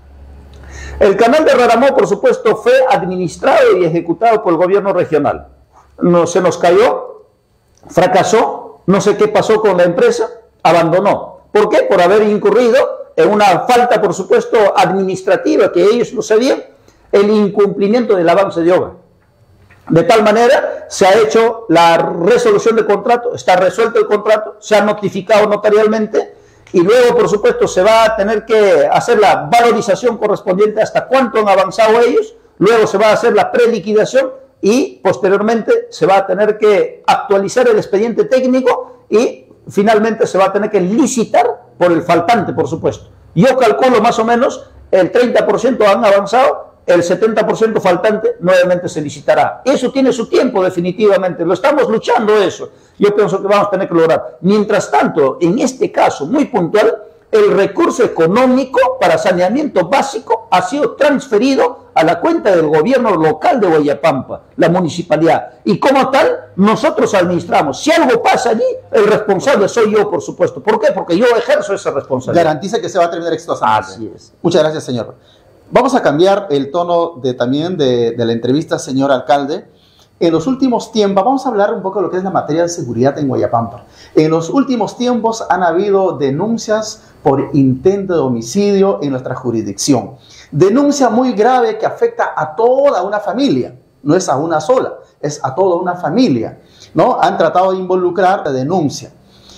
B: El canal de Raramó, por supuesto, fue administrado y ejecutado por el gobierno regional. Se nos cayó, fracasó, no sé qué pasó con la empresa, abandonó. ¿Por qué? Por haber incurrido en una falta, por supuesto, administrativa, que ellos lo sabían, el incumplimiento del avance de obra. De tal manera, se ha hecho la resolución del contrato, está resuelto el contrato, se ha notificado notarialmente y luego, por supuesto, se va a tener que hacer la valorización correspondiente hasta cuánto han avanzado ellos, luego se va a hacer la preliquidación y posteriormente se va a tener que actualizar el expediente técnico y finalmente se va a tener que licitar por el faltante, por supuesto. Yo calculo más o menos el 30% han avanzado, el 70% faltante nuevamente se licitará. Eso tiene su tiempo definitivamente, lo estamos luchando eso. Yo pienso que vamos a tener que lograr. Mientras tanto, en este caso muy puntual, el recurso económico para saneamiento básico ha sido transferido a la cuenta del gobierno local de Huayapampa, la municipalidad. Y como tal, nosotros administramos. Si algo pasa allí, el responsable soy yo, por supuesto. ¿Por qué? Porque yo ejerzo esa responsabilidad.
A: Garantiza que se va a terminar exitosamente.
B: Así es.
A: Muchas gracias, señor. Vamos a cambiar el tono también de la entrevista, señor alcalde. En los últimos tiempos, vamos a hablar un poco de lo que es la materia de seguridad en Huayapampa. En los últimos tiempos han habido denuncias por intento de homicidio en nuestra jurisdicción. Denuncia muy grave que afecta a toda una familia, no es a una sola, es a toda una familia, ¿no? Han tratado de involucrar la denuncia.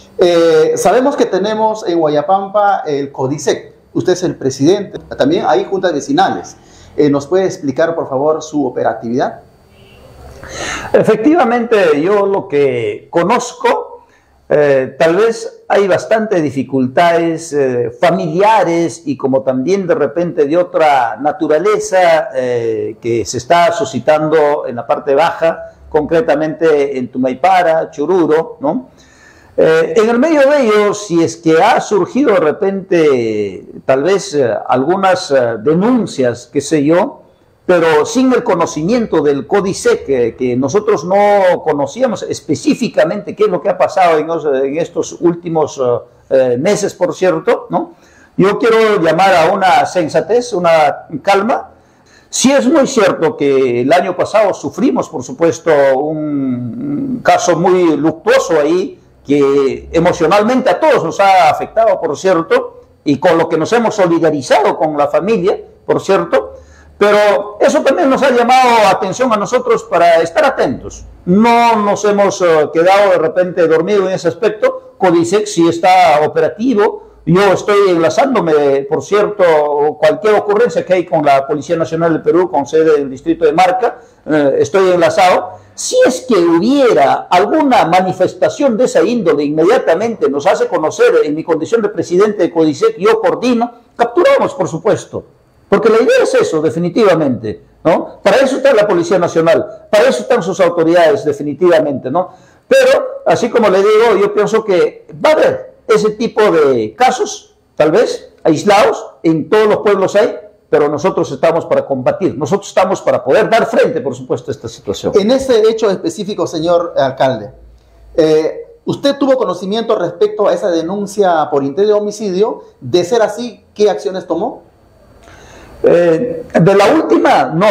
A: Sabemos que tenemos en Huayapampa el CODISEC, usted es el presidente, también hay juntas vecinales. ¿Nos puede explicar, por favor, su operatividad?
B: Efectivamente, yo lo que conozco, tal vez hay bastantes dificultades familiares y como también de repente de otra naturaleza que se está suscitando en la parte baja, concretamente en Tumaipara, Choruro, ¿no? En el medio de ellos, si es que ha surgido de repente tal vez algunas denuncias, qué sé yo, pero sin el conocimiento del CODISEC, que nosotros no conocíamos específicamente qué es lo que ha pasado en estos últimos meses, por cierto, ¿no? Yo quiero llamar a una sensatez, una calma. Sí es muy cierto que el año pasado sufrimos, por supuesto, un caso muy luctuoso ahí, que emocionalmente a todos nos ha afectado, por cierto, y con lo que nos hemos solidarizado con la familia, por cierto. Pero eso también nos ha llamado atención a nosotros para estar atentos. No nos hemos quedado de repente dormidos en ese aspecto. CODISEC sí está operativo. Yo estoy enlazándome, por cierto, cualquier ocurrencia que hay con la Policía Nacional del Perú, con sede del distrito de Marca, estoy enlazado. Si es que hubiera alguna manifestación de esa índole, inmediatamente nos hace conocer en mi condición de presidente de CODISEC, yo coordino, capturamos, por supuesto. Porque la idea es eso, definitivamente, ¿no? Para eso está la Policía Nacional, para eso están sus autoridades, definitivamente, ¿no? Pero, así como le digo, yo pienso que va a haber ese tipo de casos, tal vez, aislados, en todos los pueblos hay, pero nosotros estamos para combatir, nosotros estamos para poder dar frente, por supuesto, a esta situación.
A: En ese hecho específico, señor alcalde, ¿usted tuvo conocimiento respecto a esa denuncia por intento de homicidio? De ser así, ¿qué acciones tomó?
B: De la última, no.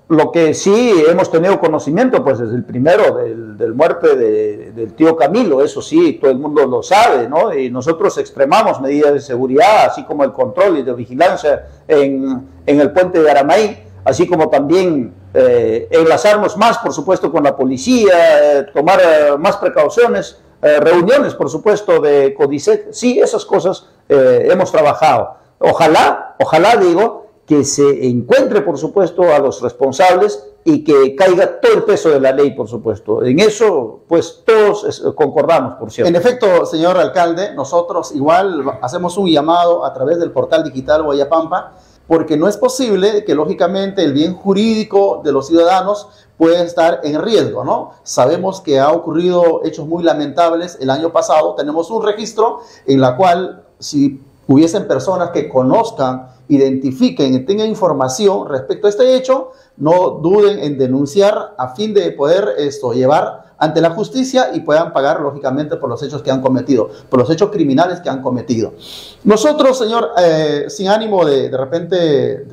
B: lo que sí hemos tenido conocimiento, pues desde el primero, del muerte del tío Camilo, eso sí, todo el mundo lo sabe, ¿no? Y nosotros extremamos medidas de seguridad, así como el control y de vigilancia en el puente de Aramay, así como también enlazarnos más, por supuesto, con la policía, tomar más precauciones, reuniones, por supuesto, de CODISEC. Sí, esas cosas hemos trabajado. Ojalá digo, que se encuentre, por supuesto, a los responsables y que caiga todo el peso de la ley, por supuesto. En eso, pues, todos concordamos, por cierto.
A: En efecto, señor alcalde, nosotros igual hacemos un llamado a través del portal digital Guayapampa, porque no es posible que, lógicamente, el bien jurídico de los ciudadanos pueda estar en riesgo, ¿no? Sabemos que ha ocurrido hechos muy lamentables. El año pasado tenemos un registro en la cual, si hubiesen personas que conozcan, identifiquen y tengan información respecto a este hecho, no duden en denunciar a fin de poder llevar ante la justicia y puedan pagar, lógicamente, por los hechos que han cometido, por los hechos criminales que han cometido. Nosotros, señor, sin ánimo de repente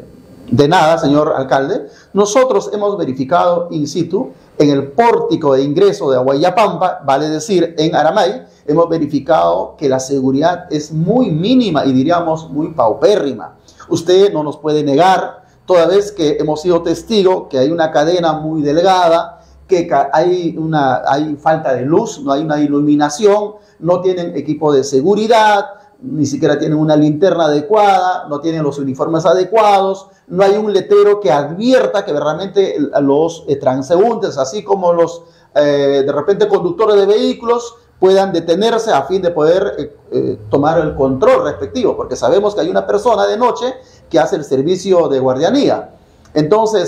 A: de nada, señor alcalde, nosotros hemos verificado in situ en el pórtico de ingreso de Guayapampa, vale decir, en Aramay, hemos verificado que la seguridad es muy mínima y diríamos muy paupérrima. Usted no nos puede negar, toda vez que hemos sido testigos, que hay una cadena muy delgada, que hay falta de luz, no hay una iluminación, no tienen equipo de seguridad, ni siquiera tienen una linterna adecuada, no tienen los uniformes adecuados, no hay un letrero que advierta que realmente los transeúntes, así como los de repente conductores de vehículos, puedan detenerse a fin de poder tomar el control respectivo, porque sabemos que hay una persona de noche que hace el servicio de guardianía. Entonces,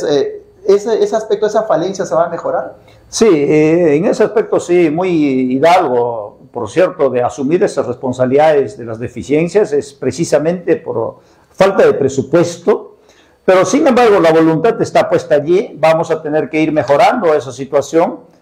A: ese aspecto, esa falencia, ¿se va a mejorar?
B: Sí, en ese aspecto sí, muy hidalgo, por cierto, de asumir esas responsabilidades de las deficiencias es precisamente por falta de presupuesto, pero sin embargo la voluntad está puesta allí, vamos a tener que ir mejorando esa situación.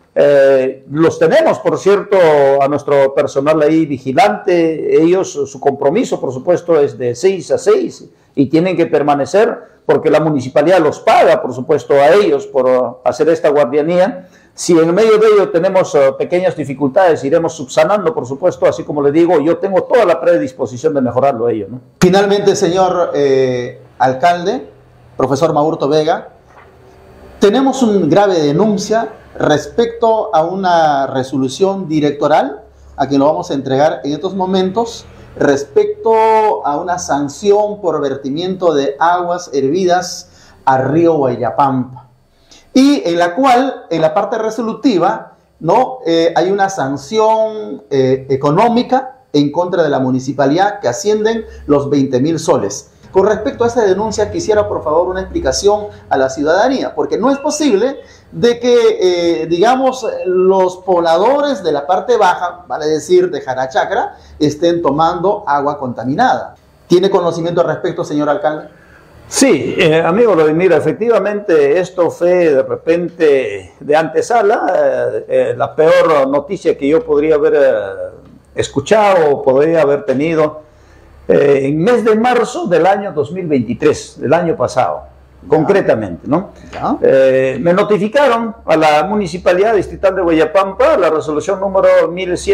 B: Los tenemos, por cierto, a nuestro personal ahí vigilante. Ellos, su compromiso, por supuesto, es de 6 a 6 y tienen que permanecer porque la municipalidad los paga, por supuesto, a ellos por hacer esta guardianía. Si en medio de ello tenemos pequeñas dificultades, iremos subsanando, por supuesto, así como le digo, yo tengo toda la predisposición de mejorarlo ello, ¿no?
A: Finalmente, señor alcalde, profesor Maurto Vega, tenemos una grave denuncia respecto a una resolución directoral a quien lo vamos a entregar en estos momentos respecto a una sanción por vertimiento de aguas hervidas al río Guayapampa, y en la cual, en la parte resolutiva, ¿no? Hay una sanción económica en contra de la municipalidad que ascienden los 20.000 soles. Con respecto a esa denuncia, quisiera por favor una explicación a la ciudadanía, porque no es posible de que, digamos, los pobladores de la parte baja, vale decir de Jarachacra, estén tomando agua contaminada. ¿Tiene conocimiento al respecto, señor alcalde?
B: Sí, amigo Vladimir, efectivamente esto fue de repente de antesala, la peor noticia que yo podría haber escuchado o podría haber tenido. En mes de marzo del año 2023, del año pasado, concretamente, ¿no? Me notificaron a la Municipalidad Distrital de Guayapampa la resolución número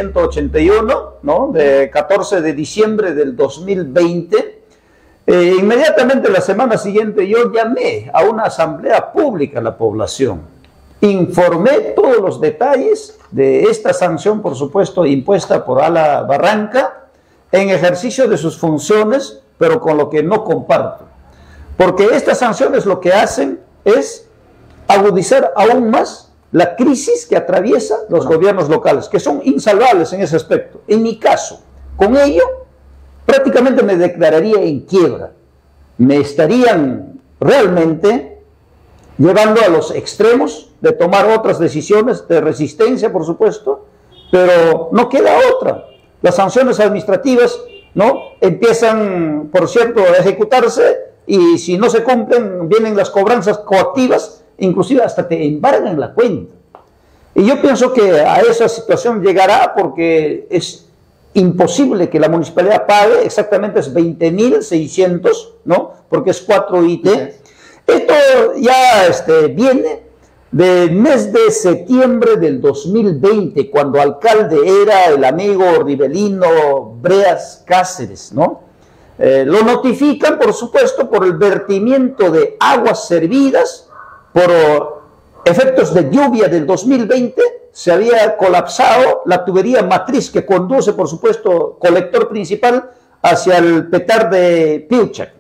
B: 1181, ¿no? De 14 de diciembre del 2020. Inmediatamente la semana siguiente yo llamé a una asamblea pública a la población. Informé todos los detalles de esta sanción, por supuesto, impuesta por Ala Barranca, en ejercicio de sus funciones, pero con lo que no comparto. Porque estas sanciones lo que hacen es agudizar aún más la crisis que atraviesa los gobiernos locales, que son insalvables en ese aspecto. En mi caso, con ello, prácticamente me declararía en quiebra. Me estarían realmente llevando a los extremos de tomar otras decisiones de resistencia, por supuesto, pero no queda otra. Las sanciones administrativas, ¿no?, empiezan, por cierto, a ejecutarse y si no se cumplen, vienen las cobranzas coactivas, inclusive hasta te embargan la cuenta. Y yo pienso que a esa situación llegará porque es imposible que la municipalidad pague, exactamente es 20.600, ¿no?, porque es 4 IT. Esto ya viene del mes de septiembre del 2020, cuando alcalde era el amigo Rivelino Breas Cáceres, ¿no? Lo notifican, por supuesto, por el vertimiento de aguas servidas, por efectos de lluvia del 2020, se había colapsado la tubería matriz que conduce, por supuesto, colector principal hacia el Petar de Piuchac.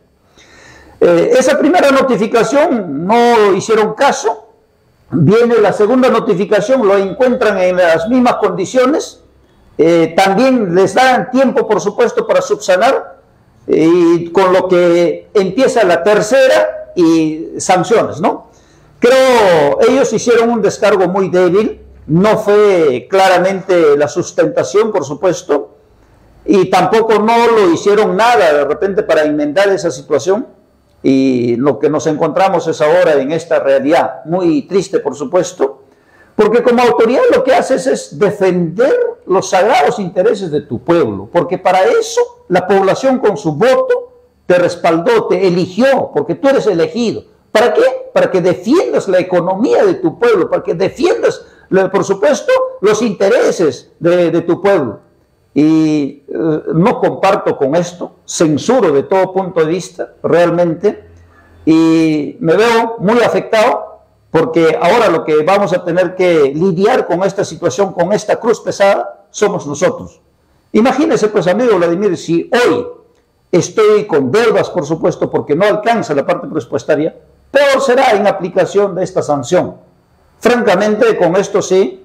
B: Esa primera notificación no hicieron caso. Viene la segunda notificación, lo encuentran en las mismas condiciones. También les dan tiempo, por supuesto, para subsanar, y con lo que empieza la tercera y sanciones, ¿no? Creo ellos hicieron un descargo muy débil, no fue claramente la sustentación, por supuesto, y tampoco no lo hicieron nada de repente para enmendar esa situación. Y lo que nos encontramos es ahora en esta realidad muy triste, por supuesto, porque como autoridad lo que haces es defender los sagrados intereses de tu pueblo, porque para eso la población con su voto te respaldó, te eligió, porque tú eres elegido. ¿Para qué? Para que defiendas la economía de tu pueblo, para que defiendas, por supuesto, los intereses de tu pueblo. Y no comparto con esto, censuro de todo punto de vista, realmente, y me veo muy afectado, porque ahora lo que vamos a tener que lidiar con esta situación, con esta cruz pesada, somos nosotros. Imagínese, pues, amigo Vladimir, si hoy estoy con deudas, por supuesto, porque no alcanza la parte presupuestaria, peor será en aplicación de esta sanción. Francamente, con esto sí,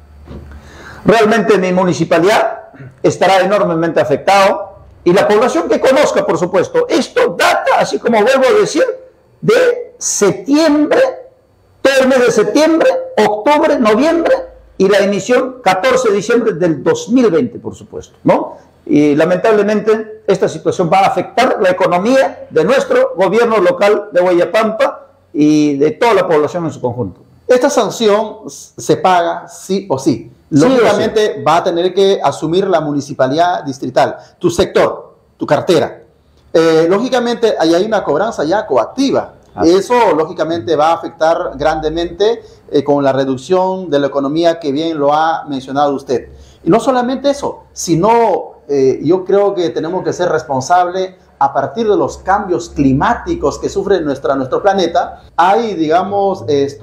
B: realmente mi municipalidad estará enormemente afectado, y la población que conozca, por supuesto. Esto data, así como vuelvo a decir, de septiembre, todo el mes de septiembre, octubre, noviembre, y la emisión 14 de diciembre del 2020, por supuesto, ¿no? Y lamentablemente esta situación va a afectar la economía de nuestro gobierno local de Huayllapampa y de toda la población en su conjunto.
A: Esta sanción se paga sí o sí. Lógicamente va a tener que asumir la municipalidad distrital, tu sector, tu cartera. Lógicamente ahí hay una cobranza ya coactiva. Eso lógicamente va a afectar grandemente con la reducción de la economía que bien lo ha mencionado usted. Y no solamente eso, sino yo creo que tenemos que ser responsables a partir de los cambios climáticos que sufre nuestro planeta. Hay, digamos,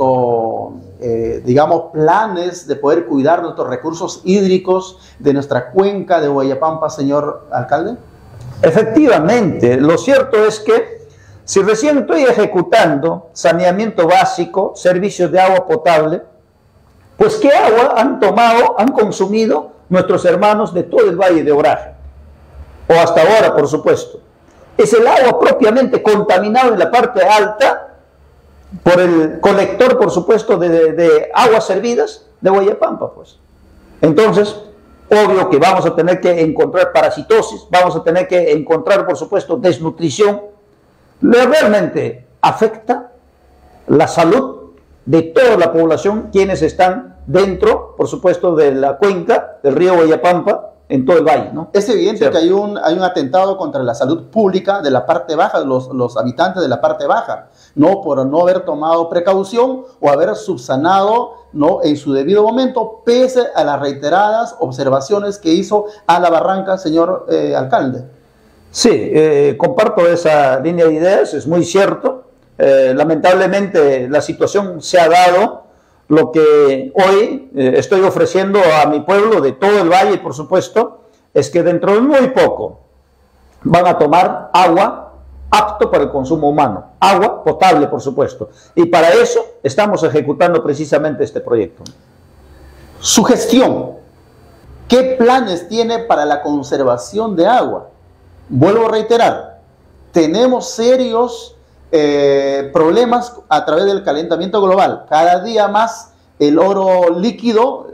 A: planes de poder cuidar nuestros recursos hídricos de nuestra cuenca de Huayllapampa, señor alcalde.
B: Efectivamente, lo cierto es que si recién estoy ejecutando saneamiento básico, servicios de agua potable, pues ¿qué agua han consumido nuestros hermanos de todo el Valle de Obraje? O hasta ahora, por supuesto. Es el agua propiamente contaminado en la parte alta por el colector, por supuesto, de aguas servidas de Huayllapampa, pues. Entonces, obvio que vamos a tener que encontrar parasitosis, vamos a tener que encontrar, por supuesto, desnutrición. Realmente afecta la salud de toda la población, quienes están dentro, por supuesto, de la cuenca del río Huayllapampa, en todo el valle, ¿no?
A: Es evidente que hay un atentado contra la salud pública de la parte baja, de los habitantes de la parte baja, ¿no? Por no haber tomado precaución o haber subsanado, ¿no?, en su debido momento, pese a las reiteradas observaciones que hizo a la barranca, señor alcalde.
B: Sí, comparto esa línea de ideas, es muy cierto. Lamentablemente la situación se ha dado. Lo que hoy estoy ofreciendo a mi pueblo de todo el valle, por supuesto, es que dentro de muy poco van a tomar agua apto para el consumo humano, agua potable, por supuesto. Y para eso estamos ejecutando precisamente este proyecto.
A: Su gestión, ¿qué planes tiene para la conservación de agua? Vuelvo a reiterar, tenemos serios problemas a través del calentamiento global. Cada día más el oro líquido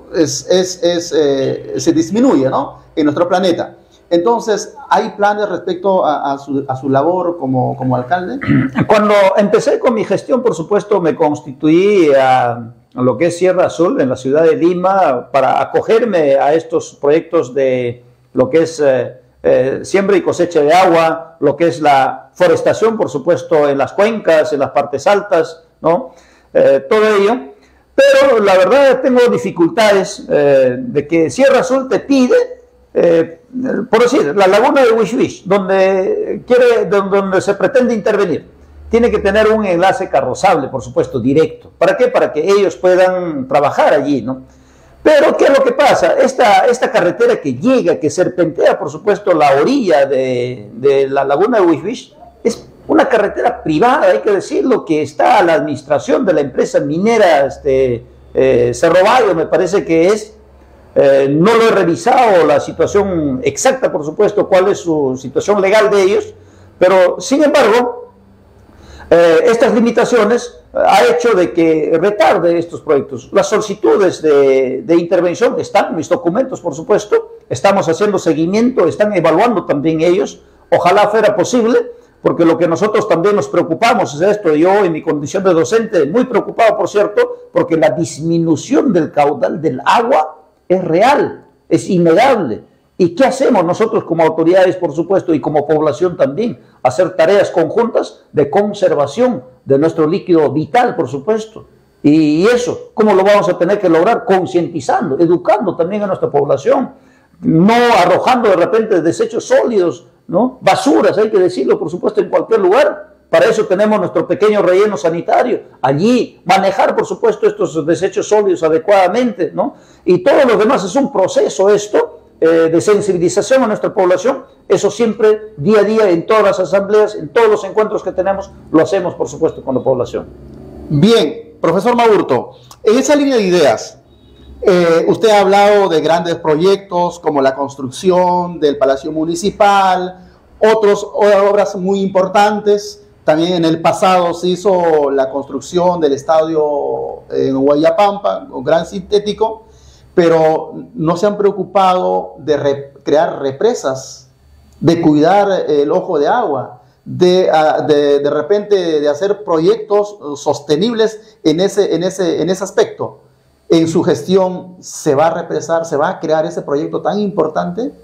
A: se disminuye, ¿no?, en nuestro planeta. Entonces, ¿hay planes respecto a su labor como alcalde?
B: Cuando empecé con mi gestión, por supuesto, me constituí a lo que es Sierra Azul, en la ciudad de Lima, para acogerme a estos proyectos de lo que es siembra y cosecha de agua, lo que es la forestación, por supuesto, en las cuencas, en las partes altas, ¿no? Todo ello. Pero la verdad tengo dificultades de que Sierra Azul te pide, por decir, la laguna de Huish-Huish, donde se pretende intervenir. Tiene que tener un enlace carrozable, por supuesto, directo. ¿Para qué? Para que ellos puedan trabajar allí, ¿no? Pero, ¿qué es lo que pasa? Esta carretera que llega, que serpentea, por supuesto, la orilla de la laguna de Huish-Huish, es una carretera privada, hay que decirlo, que está a la administración de la empresa minera Cerro Bayo, me parece que es. No lo he revisado la situación exacta, por supuesto, cuál es su situación legal de ellos, pero, sin embargo, estas limitaciones ha hecho de que retarde estos proyectos. Las solicitudes de intervención están en mis documentos, por supuesto, estamos haciendo seguimiento, están evaluando también ellos, ojalá fuera posible, porque lo que nosotros también nos preocupamos es esto, yo en mi condición de docente, muy preocupado, por cierto, porque la disminución del caudal del agua es real, es innegable. ¿Y qué hacemos nosotros como autoridades, por supuesto, y como población también? Hacer tareas conjuntas de conservación de nuestro líquido vital, por supuesto. Y eso, ¿cómo lo vamos a tener que lograr? Concientizando, educando también a nuestra población, no arrojando de repente desechos sólidos, ¿no? Basuras, hay que decirlo, por supuesto, en cualquier lugar. Para eso tenemos nuestro pequeño relleno sanitario. Allí manejar, por supuesto, estos desechos sólidos adecuadamente, ¿no? Y todo lo demás es un proceso esto, de sensibilización a nuestra población. Eso siempre, día a día, en todas las asambleas, en todos los encuentros que tenemos, lo hacemos, por supuesto, con la población.
A: Bien, profesor Maurto, en esa línea de ideas, usted ha hablado de grandes proyectos como la construcción del Palacio Municipal, otras obras muy importantes. También en el pasado se hizo la construcción del estadio en Huayapampa, un gran sintético, pero no se han preocupado de crear represas, de cuidar el ojo de agua, de repente de hacer proyectos sostenibles en ese aspecto. ¿En su gestión se va a represar, se va a crear ese proyecto tan importante?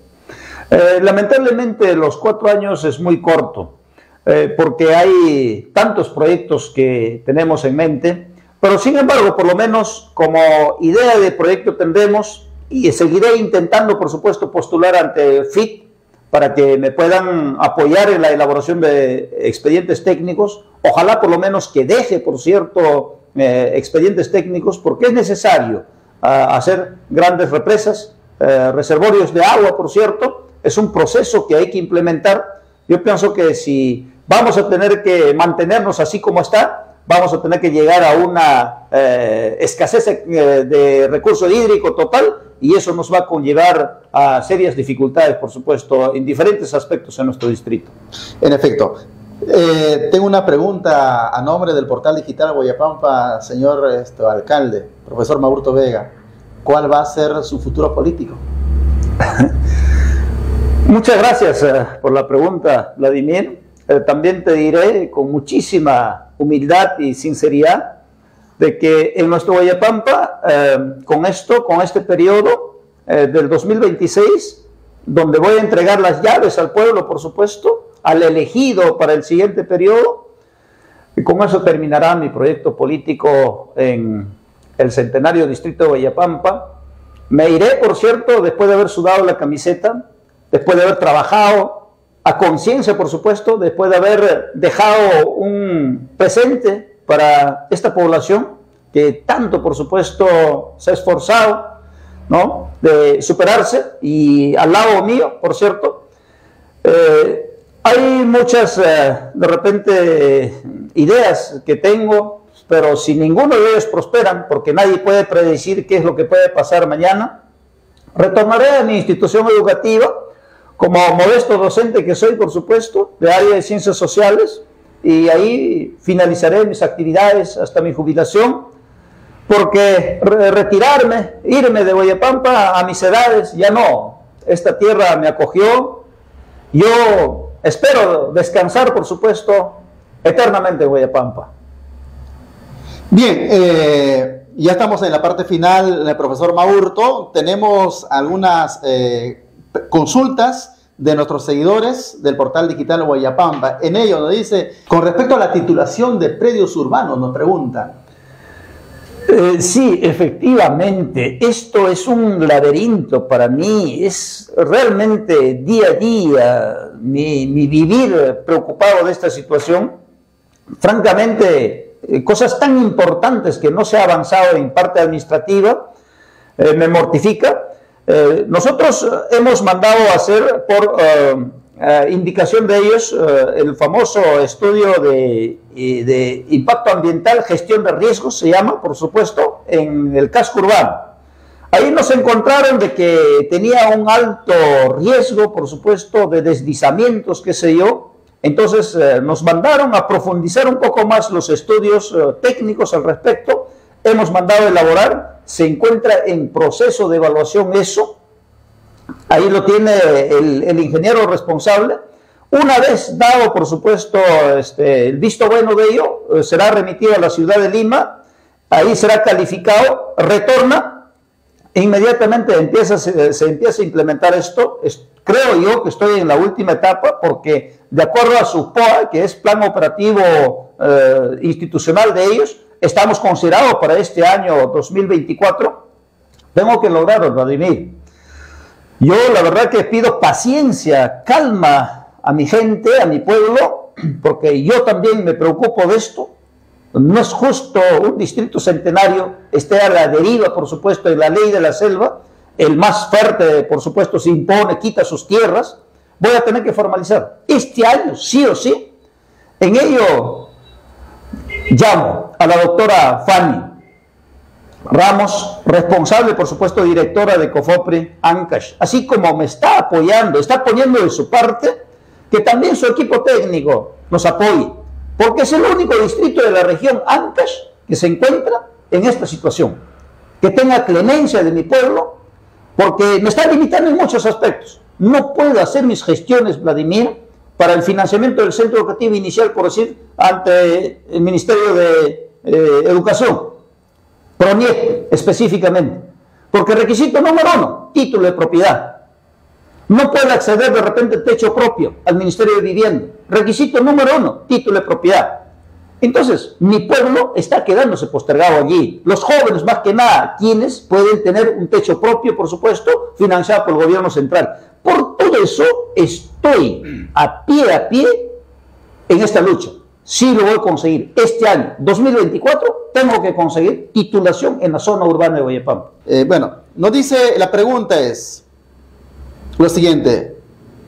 B: Lamentablemente los 4 años es muy corto, porque hay tantos proyectos que tenemos en mente. Pero sin embargo, por lo menos como idea de proyecto tendremos, y seguiré intentando, por supuesto, postular ante FIT para que me puedan apoyar en la elaboración de expedientes técnicos. Ojalá por lo menos que deje, por cierto, expedientes técnicos, porque es necesario hacer grandes represas, reservorios de agua, por cierto. Es un proceso que hay que implementar. Yo pienso que si vamos a tener que mantenernos así como está, vamos a tener que llegar a una escasez de recurso hídrico total, y eso nos va a conllevar a serias dificultades, por supuesto, en diferentes aspectos en nuestro distrito.
A: En efecto. Tengo una pregunta a nombre del portal digital Huayapampa, señor alcalde, profesor Maurto Vega. ¿Cuál va a ser su futuro político?
B: Muchas gracias por la pregunta, Vladimir. También te diré con muchísima humildad y sinceridad de que en nuestro Huayapampa, con este periodo del 2026, donde voy a entregar las llaves al pueblo, por supuesto, al elegido para el siguiente periodo, y con eso terminará mi proyecto político en el centenario distrito de Huayapampa. Me iré, por cierto, después de haber sudado la camiseta, después de haber trabajado a conciencia, por supuesto, después de haber dejado un presente para esta población que tanto, por supuesto, se ha esforzado, ¿no?, de superarse. Y al lado mío, por cierto, hay muchas, de repente, ideas que tengo, pero si ninguno de ellos prosperan, porque nadie puede predecir qué es lo que puede pasar mañana, retornaré a mi institución educativa como modesto docente que soy, por supuesto, de área de ciencias sociales, y ahí finalizaré mis actividades hasta mi jubilación, porque retirarme, irme de Huayapampa a mis edades, ya no. Esta tierra me acogió. Yo espero descansar, por supuesto, eternamente en Huayapampa.
A: Bien, ya estamos en la parte final, profesor Maurto. Tenemos algunas consultas de nuestros seguidores del portal digital Guayapampa. En ello nos dice, con respecto a la titulación de predios urbanos, nos preguntan.
B: Sí, efectivamente, esto es un laberinto para mí, es realmente día a día mi vivir preocupado de esta situación. Francamente, cosas tan importantes que no se ha avanzado en parte administrativa, me mortifica. Nosotros hemos mandado a hacer por indicación de ellos el famoso estudio de impacto ambiental, gestión de riesgos, se llama, por supuesto, en el casco urbano. Ahí nos encontraron de que tenía un alto riesgo, por supuesto, de deslizamientos, qué sé yo. Entonces nos mandaron a profundizar un poco más los estudios técnicos al respecto. Hemos mandado a elaborar, se encuentra en proceso de evaluación eso. Ahí lo tiene el ingeniero responsable. Una vez dado, por supuesto, el visto bueno de ello, será remitido a la ciudad de Lima, ahí será calificado, retorna, e inmediatamente se empieza a implementar esto. Creo yo que estoy en la última etapa, porque de acuerdo a su POA, que es Plan Operativo Institucional de ellos, estamos considerados para este año 2024. Tengo que lograrlo, Vladimir. Yo la verdad que pido paciencia, calma a mi gente, a mi pueblo, porque yo también me preocupo de esto. No es justo un distrito centenario esté a la deriva, por supuesto, en la ley de la selva. El más fuerte, por supuesto, se impone, quita sus tierras. Voy a tener que formalizar este año, sí o sí. En ello llamo a la doctora Fanny Ramos, responsable, por supuesto, directora de COFOPRI Ancash, así como me está apoyando, está poniendo de su parte, que también su equipo técnico nos apoye, porque es el único distrito de la región Ancash que se encuentra en esta situación. Que tenga clemencia de mi pueblo, porque me está limitando en muchos aspectos. No puedo hacer mis gestiones, Vladimir, para el financiamiento del centro educativo inicial, por decir, ante el Ministerio de Educación. PRONIEC específicamente, porque requisito número 1, título de propiedad. No puede acceder de repente al techo propio al Ministerio de Vivienda. Requisito número 1, título de propiedad. Entonces, mi pueblo está quedándose postergado allí. Los jóvenes, más que nada, quienes pueden tener un techo propio, por supuesto, financiado por el gobierno central. Por todo eso, estoy a pie en esta lucha. Sí lo voy a conseguir. Este año, 2024, tengo que conseguir titulación en la zona urbana de Guayapampa.
A: Bueno, nos dice, la pregunta es lo siguiente.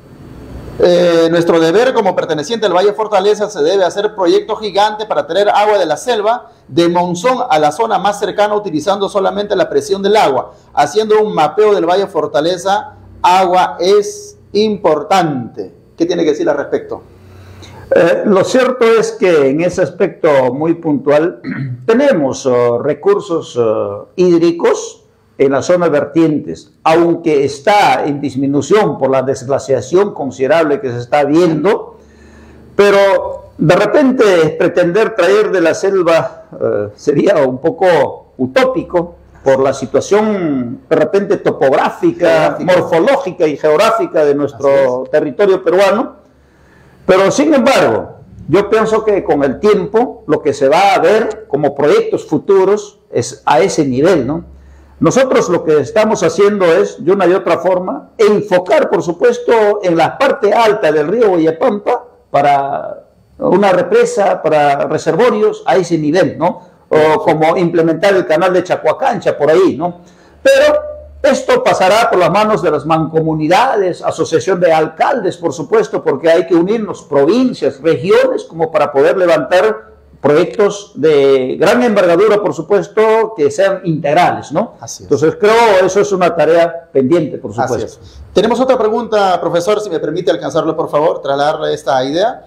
A: Nuestro deber como perteneciente al Valle Fortaleza se debe hacer proyecto gigante para traer agua de la selva de Monzón a la zona más cercana utilizando solamente la presión del agua. Haciendo un mapeo del Valle Fortaleza, agua es importante. ¿Qué tiene que decir al respecto?
B: Lo cierto es que en ese aspecto muy puntual tenemos recursos hídricos en las zonas vertientes, aunque está en disminución por la desglaciación considerable que se está viendo, pero de repente pretender traer de la selva sería un poco utópico por la situación de repente topográfica, morfológica y geográfica de nuestro territorio peruano. Pero sin embargo, yo pienso que con el tiempo lo que se va a ver como proyectos futuros es a ese nivel, ¿no? Nosotros lo que estamos haciendo es, de una y otra forma, enfocar, por supuesto, en la parte alta del río Guayapampa para una represa, para reservorios a ese nivel, ¿no? O como implementar el canal de Chacuacancha por ahí, ¿no? Pero esto pasará por las manos de las mancomunidades, asociación de alcaldes, por supuesto, porque hay que unirnos provincias, regiones, como para poder levantar proyectos de gran envergadura, por supuesto, que sean integrales, ¿no? Así es. Entonces creo que eso es una tarea pendiente, por supuesto.
A: Tenemos otra pregunta, profesor, si me permite alcanzarlo, por favor, trasladarle esta idea.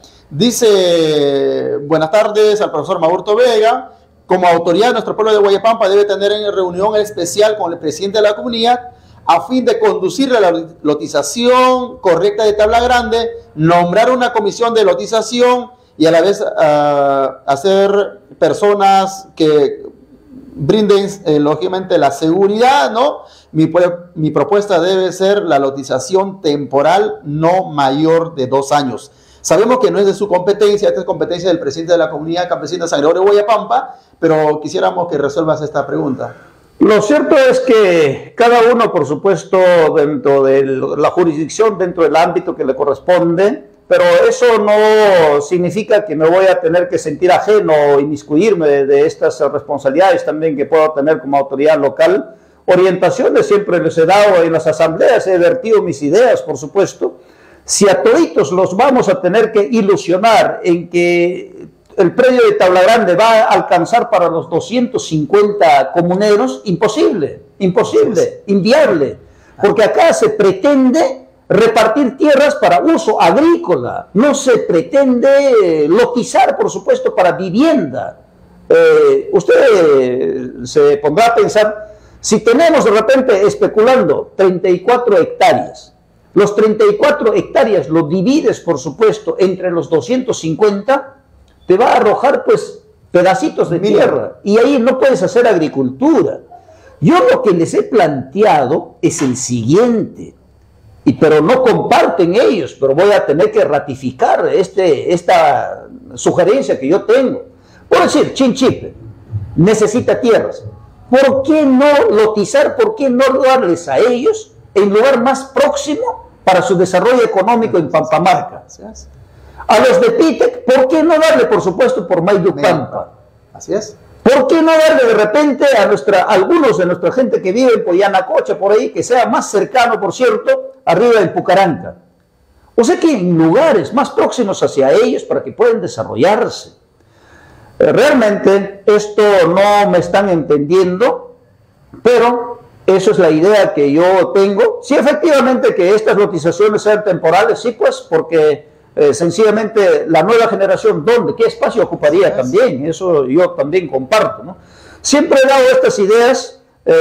A: Dice, buenas tardes al profesor Maurto Vega. Como autoridad de nuestro pueblo de Guayapampa debe tener en reunión especial con el presidente de la comunidad a fin de conducir la lotización correcta de Tabla Grande, nombrar una comisión de lotización y a la vez hacer personas que brinden, lógicamente, la seguridad, ¿no? Mi propuesta debe ser la lotización temporal no mayor de 2 años. Sabemos que no es de su competencia, esta es competencia del presidente de la comunidad campesina de San Gregorio de Guayapampa, pero quisiéramos que resuelvas esta pregunta.
B: Lo cierto es que cada uno, por supuesto, dentro de la jurisdicción, dentro del ámbito que le corresponde, pero eso no significa que me voy a tener que sentir ajeno o inmiscuirme de estas responsabilidades también que puedo tener como autoridad local. Orientaciones siempre les he dado en las asambleas, he vertido mis ideas, por supuesto. Si a toditos los vamos a tener que ilusionar en que el predio de Tabla Grande va a alcanzar para los 250 comuneros, imposible, inviable, porque acá se pretende repartir tierras para uso agrícola, no se pretende lotizar, por supuesto, para vivienda. Usted se pondrá a pensar, si tenemos de repente especulando 34 hectáreas, los 34 hectáreas lo divides, por supuesto, entre los 250, te va a arrojar pues pedacitos de tierra y ahí no puedes hacer agricultura. Yo lo que les he planteado es el siguiente, pero no comparten ellos, pero voy a tener que ratificar esta sugerencia que yo tengo. Por decir, Chinchipe necesita tierras. ¿Por qué no lotizar? ¿Por qué no darles a ellos el lugar más próximo para su desarrollo económico en Pampamarca? A los de Pitec, ¿por qué no darle, por supuesto, por Mayupampa?
A: Así es.
B: ¿Por qué no darle de repente a algunos de nuestra gente que vive en Poyanacocha, por ahí, que sea más cercano, por cierto, arriba del Pucaranca? O sea que en lugares más próximos hacia ellos para que puedan desarrollarse. Realmente esto no me están entendiendo, pero eso es la idea que yo tengo. Sí, efectivamente que estas lotizaciones sean temporales, sí, pues, porque sencillamente la nueva generación, ¿dónde? ¿Qué espacio ocuparía también? Eso yo también comparto, ¿no? Siempre he dado estas ideas.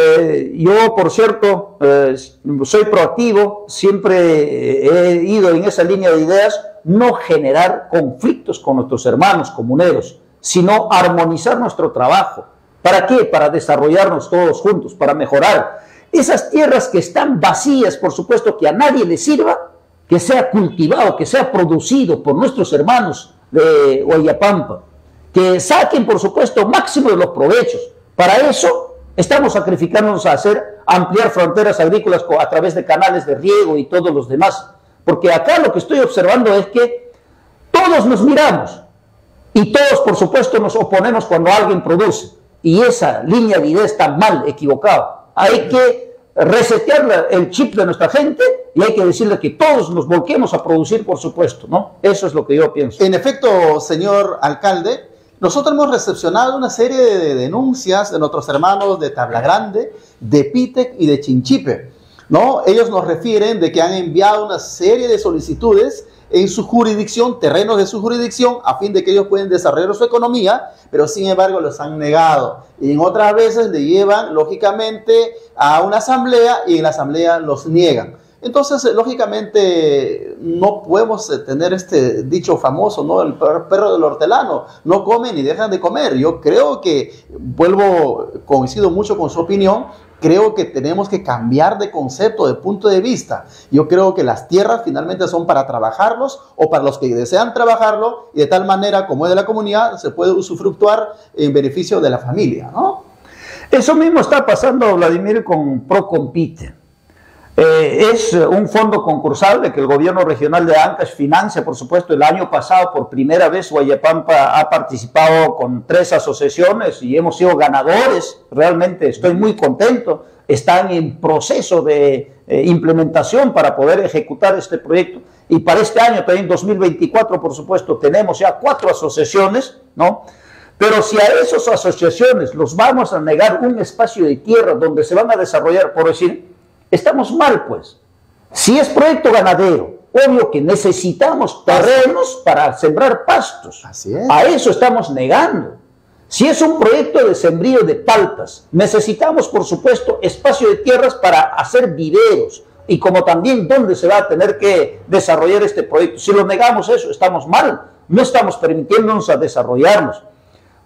B: Yo, por cierto, soy proactivo, siempre he ido en esa línea de ideas, no generar conflictos con nuestros hermanos comuneros, sino armonizar nuestro trabajo. ¿Para qué? Para desarrollarnos todos juntos, para mejorar. Esas tierras que están vacías, por supuesto, que a nadie le sirva, que sea cultivado, que sea producido por nuestros hermanos de Guayapampa, que saquen, por supuesto, máximo de los provechos. Para eso estamos sacrificándonos a ampliar fronteras agrícolas a través de canales de riego y todos los demás. Porque acá lo que estoy observando es que todos nos miramos y todos, por supuesto, nos oponemos cuando alguien produce. Y esa línea de idea está mal, equivocada. Hay que resetear el chip de nuestra gente y hay que decirle que todos nos volquemos a producir, por supuesto, ¿no? Eso es lo que yo pienso.
A: En efecto, señor alcalde, nosotros hemos recepcionado una serie de denuncias de nuestros hermanos de Tabla Grande, de Pitec y de Chinchipe, ¿no? Ellos nos refieren de que han enviado una serie de solicitudes en su jurisdicción, terrenos de su jurisdicción, a fin de que ellos puedan desarrollar su economía, pero sin embargo los han negado. Y en otras veces le llevan, lógicamente, a una asamblea y en la asamblea los niegan. Entonces, lógicamente, no podemos tener este dicho famoso, ¿no? El perro del hortelano, no comen ni dejan de comer. Yo creo que, coincido mucho con su opinión, creo que tenemos que cambiar de concepto, de punto de vista. Yo creo que las tierras finalmente son para trabajarlos o para los que desean trabajarlo y de tal manera, como es de la comunidad, se puede usufructuar en beneficio de la familia, ¿no?
B: Eso mismo está pasando, Vladimir, con Procompite. Es un fondo concursable que el gobierno regional de Ancash financia, por supuesto. El año pasado, por primera vez, Guayapampa ha participado con 3 asociaciones y hemos sido ganadores. Realmente estoy muy contento. Están en proceso de implementación para poder ejecutar este proyecto. Y para este año, también 2024, por supuesto, tenemos ya 4 asociaciones, ¿no? Pero si a esas asociaciones los vamos a negar un espacio de tierra donde se van a desarrollar, por decir, estamos mal, pues. Si es proyecto ganadero, obvio que necesitamos terrenos para sembrar pastos.
A: Así es.
B: A eso estamos negando. Si es un proyecto de sembrío de paltas, necesitamos, por supuesto, espacio de tierras para hacer viveros. Y como también dónde se va a tener que desarrollar este proyecto. Si lo negamos eso, estamos mal. No estamos permitiéndonos a desarrollarnos.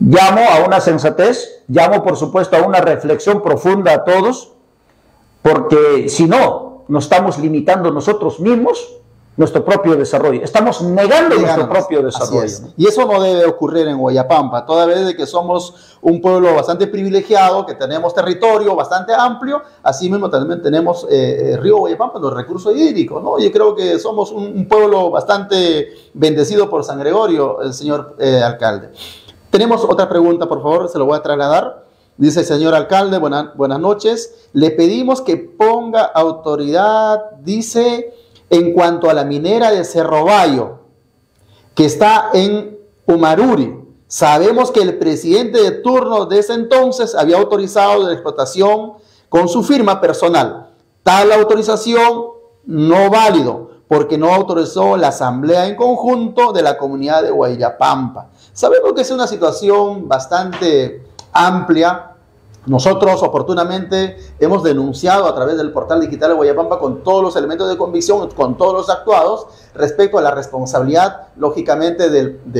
B: llamo a una sensatez, llamo por supuesto a una reflexión profunda a todos, porque si no, nos estamos limitando nosotros mismos nuestro propio desarrollo, estamos negando nuestro propio desarrollo.
A: ¿No? Y eso no debe ocurrir en Guayapampa, toda vez de que somos un pueblo bastante privilegiado, que tenemos territorio bastante amplio, así mismo también tenemos Río Guayapampa, los recursos hídricos, ¿no? Yo creo que somos un pueblo bastante bendecido por San Gregorio, el señor alcalde. Tenemos otra pregunta, por favor, se lo voy a trasladar. Dice: señor alcalde, buenas noches, le pedimos que ponga autoridad, dice, en cuanto a la minera de Cerro Bayo, que está en Umaruri. Sabemos que el presidente de turno de ese entonces había autorizado la explotación con su firma personal. Tal autorización no válido, porque no autorizó la asamblea en conjunto de la comunidad de Guayapampa. Sabemos que es una situación bastante amplia. Nosotros oportunamente hemos denunciado a través del portal digital de Guayapampa con todos los elementos de convicción, con todos los actuados, respecto a la responsabilidad, lógicamente,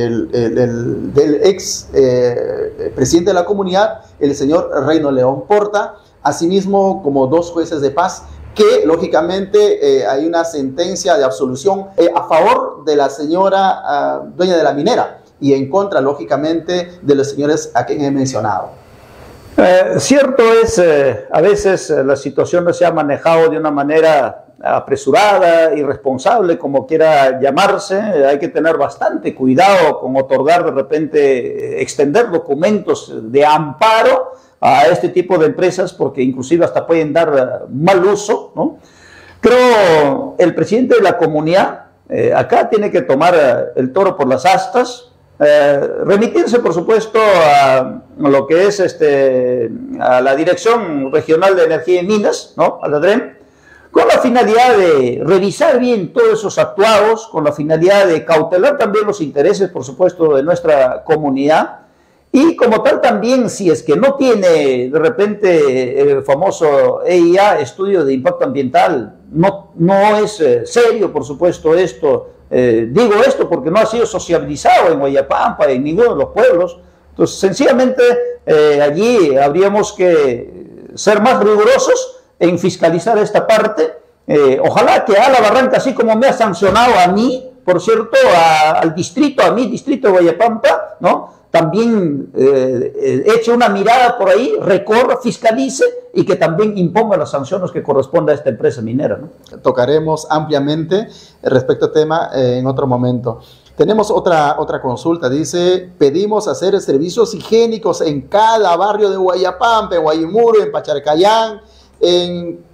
A: del ex presidente de la comunidad, el señor Reino León Porta, asimismo como 2 jueces de paz, que lógicamente hay una sentencia de absolución a favor de la señora dueña de la minera y en contra, lógicamente, de los señores a quien he mencionado.
B: Cierto es, a veces la situación no se ha manejado de una manera apresurada, irresponsable, como quiera llamarse. Hay que tener bastante cuidado con otorgar de repente, extender documentos de amparo a este tipo de empresas, porque inclusive hasta pueden dar mal uso, ¿no? Creo el presidente de la comunidad acá tiene que tomar el toro por las astas, remitirse por supuesto a lo que es a la Dirección Regional de Energía y Minas, ¿no? A la DREM, con la finalidad de revisar bien todos esos actuados, con la finalidad de cautelar también los intereses, por supuesto, de nuestra comunidad, y como tal también, si es que no tiene de repente el famoso EIA, estudio de impacto ambiental, no es serio, por supuesto, esto. Digo esto porque no ha sido sociabilizado en Guayapampa, en ninguno de los pueblos. Entonces, sencillamente, allí habríamos que ser más rigurosos en fiscalizar esta parte. Ojalá que a la Barranca, así como me ha sancionado a mí, por cierto, al distrito, a mi distrito de Guayapampa, ¿no? También eche una mirada por ahí, recorra, fiscalice y que también imponga las sanciones que corresponde a esta empresa minera, ¿no?
A: Tocaremos ampliamente respecto al tema en otro momento. Tenemos otra consulta, dice: pedimos hacer servicios higiénicos en cada barrio de Guayapampa, en Guayimuro, en Pacharcayán, en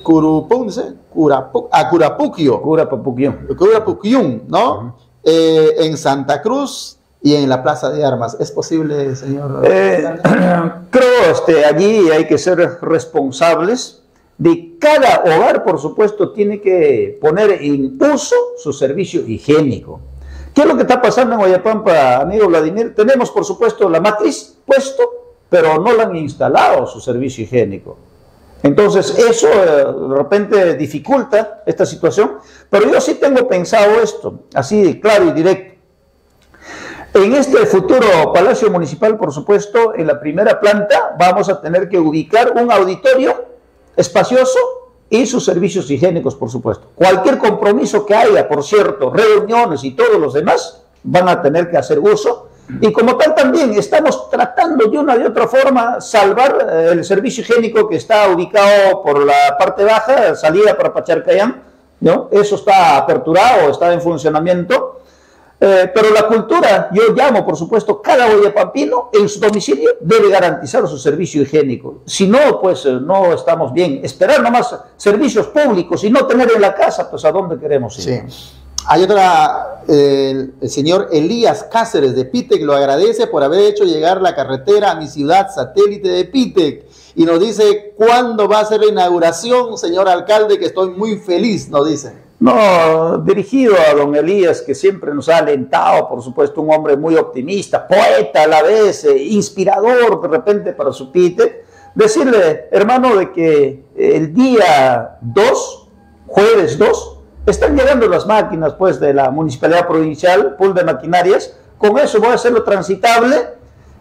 A: Curapuquio, ¿no? En Santa Cruz y en la Plaza de Armas. ¿Es posible, señor?
B: Creo allí hay que ser responsables de cada hogar, por supuesto, tiene que poner en uso su servicio higiénico. ¿Qué es lo que está pasando en Guayapampa, amigo Vladimir? Tenemos, por supuesto, la matriz puesto, pero no le han instalado su servicio higiénico. Entonces, eso de repente dificulta esta situación, pero yo sí tengo pensado esto, así claro y directo. En este futuro Palacio Municipal, por supuesto, en la primera planta vamos a tener que ubicar un auditorio espacioso y sus servicios higiénicos, por supuesto. Cualquier compromiso que haya, por cierto, reuniones y todos los demás, van a tener que hacer uso. Y como tal también estamos tratando de una y otra forma salvar el servicio higiénico que está ubicado por la parte baja, salida para Pacharcayán, ¿no? Eso está aperturado, está en funcionamiento. Pero la cultura, yo llamo, por supuesto, cada guayapampino en su domicilio debe garantizar su servicio higiénico. Si no, pues no estamos bien. Esperar nomás servicios públicos y no tener en la casa, pues ¿a dónde queremos ir?
A: Sí. Hay otra, el señor Elías Cáceres de Pitec lo agradece por haber hecho llegar la carretera a mi ciudad satélite de Pitec y nos dice: ¿cuándo va a ser la inauguración, señor alcalde? Que estoy muy feliz, nos dice.
B: No, dirigido a don Elías, que siempre nos ha alentado, por supuesto, un hombre muy optimista, poeta a la vez, inspirador de repente para su Pitec, decirle, hermano, de que el día 2, jueves 2, están llegando las máquinas pues de la Municipalidad Provincial, pool de maquinarias. Con eso voy a hacerlo transitable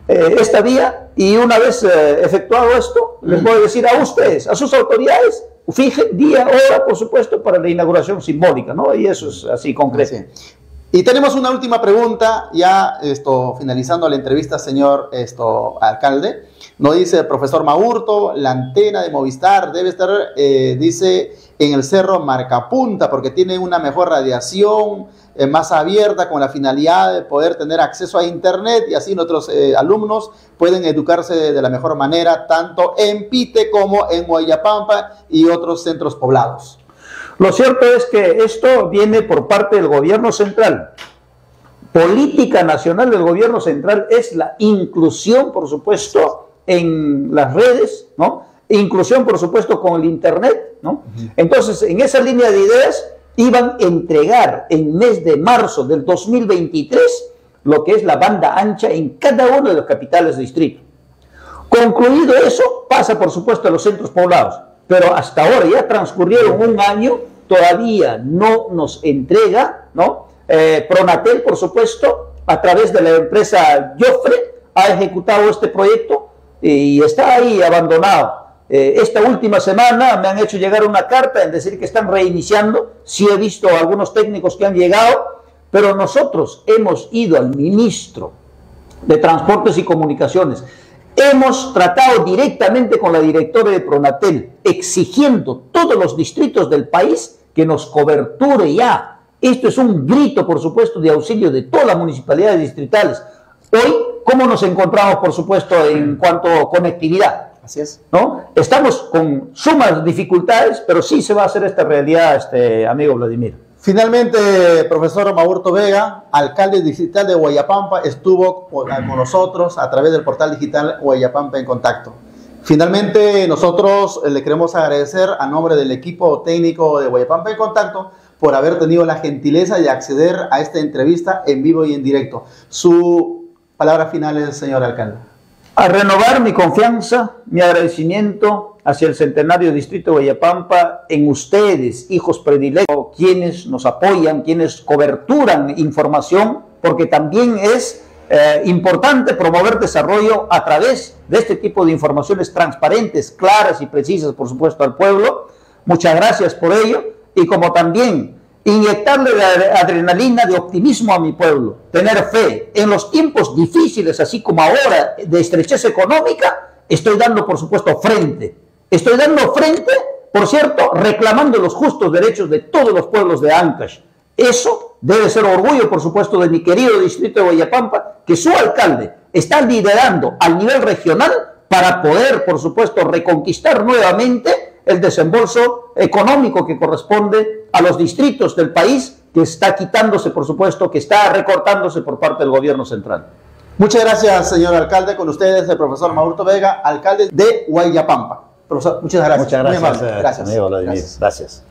B: esta vía, y una vez efectuado esto, les voy a decir a ustedes, a sus autoridades, fijen día, hora, por supuesto, para la inauguración simbólica, ¿no? Y eso es así concreto.
A: Sí. Y tenemos una última pregunta, ya finalizando la entrevista, señor alcalde. Nos dice el profesor Maurto, la antena de Movistar debe estar, dice, en el cerro Marcapunta, porque tiene una mejor radiación, más abierta, con la finalidad de poder tener acceso a internet, y así nuestros alumnos pueden educarse de la mejor manera, tanto en Pite como en Huayllapampa y otros centros poblados.
B: Lo cierto es que esto viene por parte del gobierno central. Política nacional del gobierno central es la inclusión, por supuesto, en las redes, ¿no? Inclusión, por supuesto, con el internet, ¿no? Entonces, en esa línea de ideas, iban a entregar en mes de marzo del 2023 lo que es la banda ancha en cada uno de los capitales de distrito. Concluido eso, pasa, por supuesto, a los centros poblados. Pero hasta ahora, ya transcurrieron un año, todavía no nos entrega, ¿no? Pronatel, por supuesto, a través de la empresa Jofre, ha ejecutado este proyecto y está ahí abandonado. Esta última semana me han hecho llegar una carta en decir que están reiniciando. Sí he visto algunos técnicos que han llegado, pero nosotros hemos ido al ministro de Transportes y Comunicaciones. Hemos tratado directamente con la directora de Pronatel, exigiendo todos los distritos del país que nos coberture ya. Esto es un grito, por supuesto, de auxilio de todas las municipalidades distritales. Hoy, ¿cómo nos encontramos, por supuesto, en cuanto a conectividad?
A: Así es.
B: ¿No? Estamos con sumas dificultades, pero sí se va a hacer esta realidad, amigo Vladimir.
A: Finalmente, profesor Maurto Vega, alcalde digital de Huayllapampa, estuvo con nosotros a través del portal digital Huayllapampa en Contacto. Finalmente, nosotros le queremos agradecer a nombre del equipo técnico de Huayllapampa en Contacto por haber tenido la gentileza de acceder a esta entrevista en vivo y en directo. Su palabra final es, señor alcalde.
B: A renovar mi confianza, mi agradecimiento hacia el centenario distrito de Huayllapampa, en ustedes, hijos predilectos, quienes nos apoyan, quienes coberturan información, porque también es importante promover desarrollo a través de este tipo de informaciones transparentes, claras y precisas, por supuesto, al pueblo. Muchas gracias por ello, y como también inyectarle de adrenalina, de optimismo a mi pueblo, tener fe en los tiempos difíciles, así como ahora de estrechez económica. Estoy dando, por supuesto, frente. Estoy dando frente, por cierto, reclamando los justos derechos de todos los pueblos de Ancash. Eso debe ser orgullo, por supuesto, de mi querido distrito de Huayllapampa, que su alcalde está liderando al nivel regional para poder, por supuesto, reconquistar nuevamente el desembolso económico que corresponde a los distritos del país, que está quitándose, por supuesto, que está recortándose por parte del gobierno central.
A: Muchas gracias, señor alcalde. Con ustedes, el profesor Maurto Vega, alcalde de Huayllapampa. Profesor, muchas gracias.
B: Muchas gracias.
A: Gracias.
B: Amigo Vladimir. Gracias.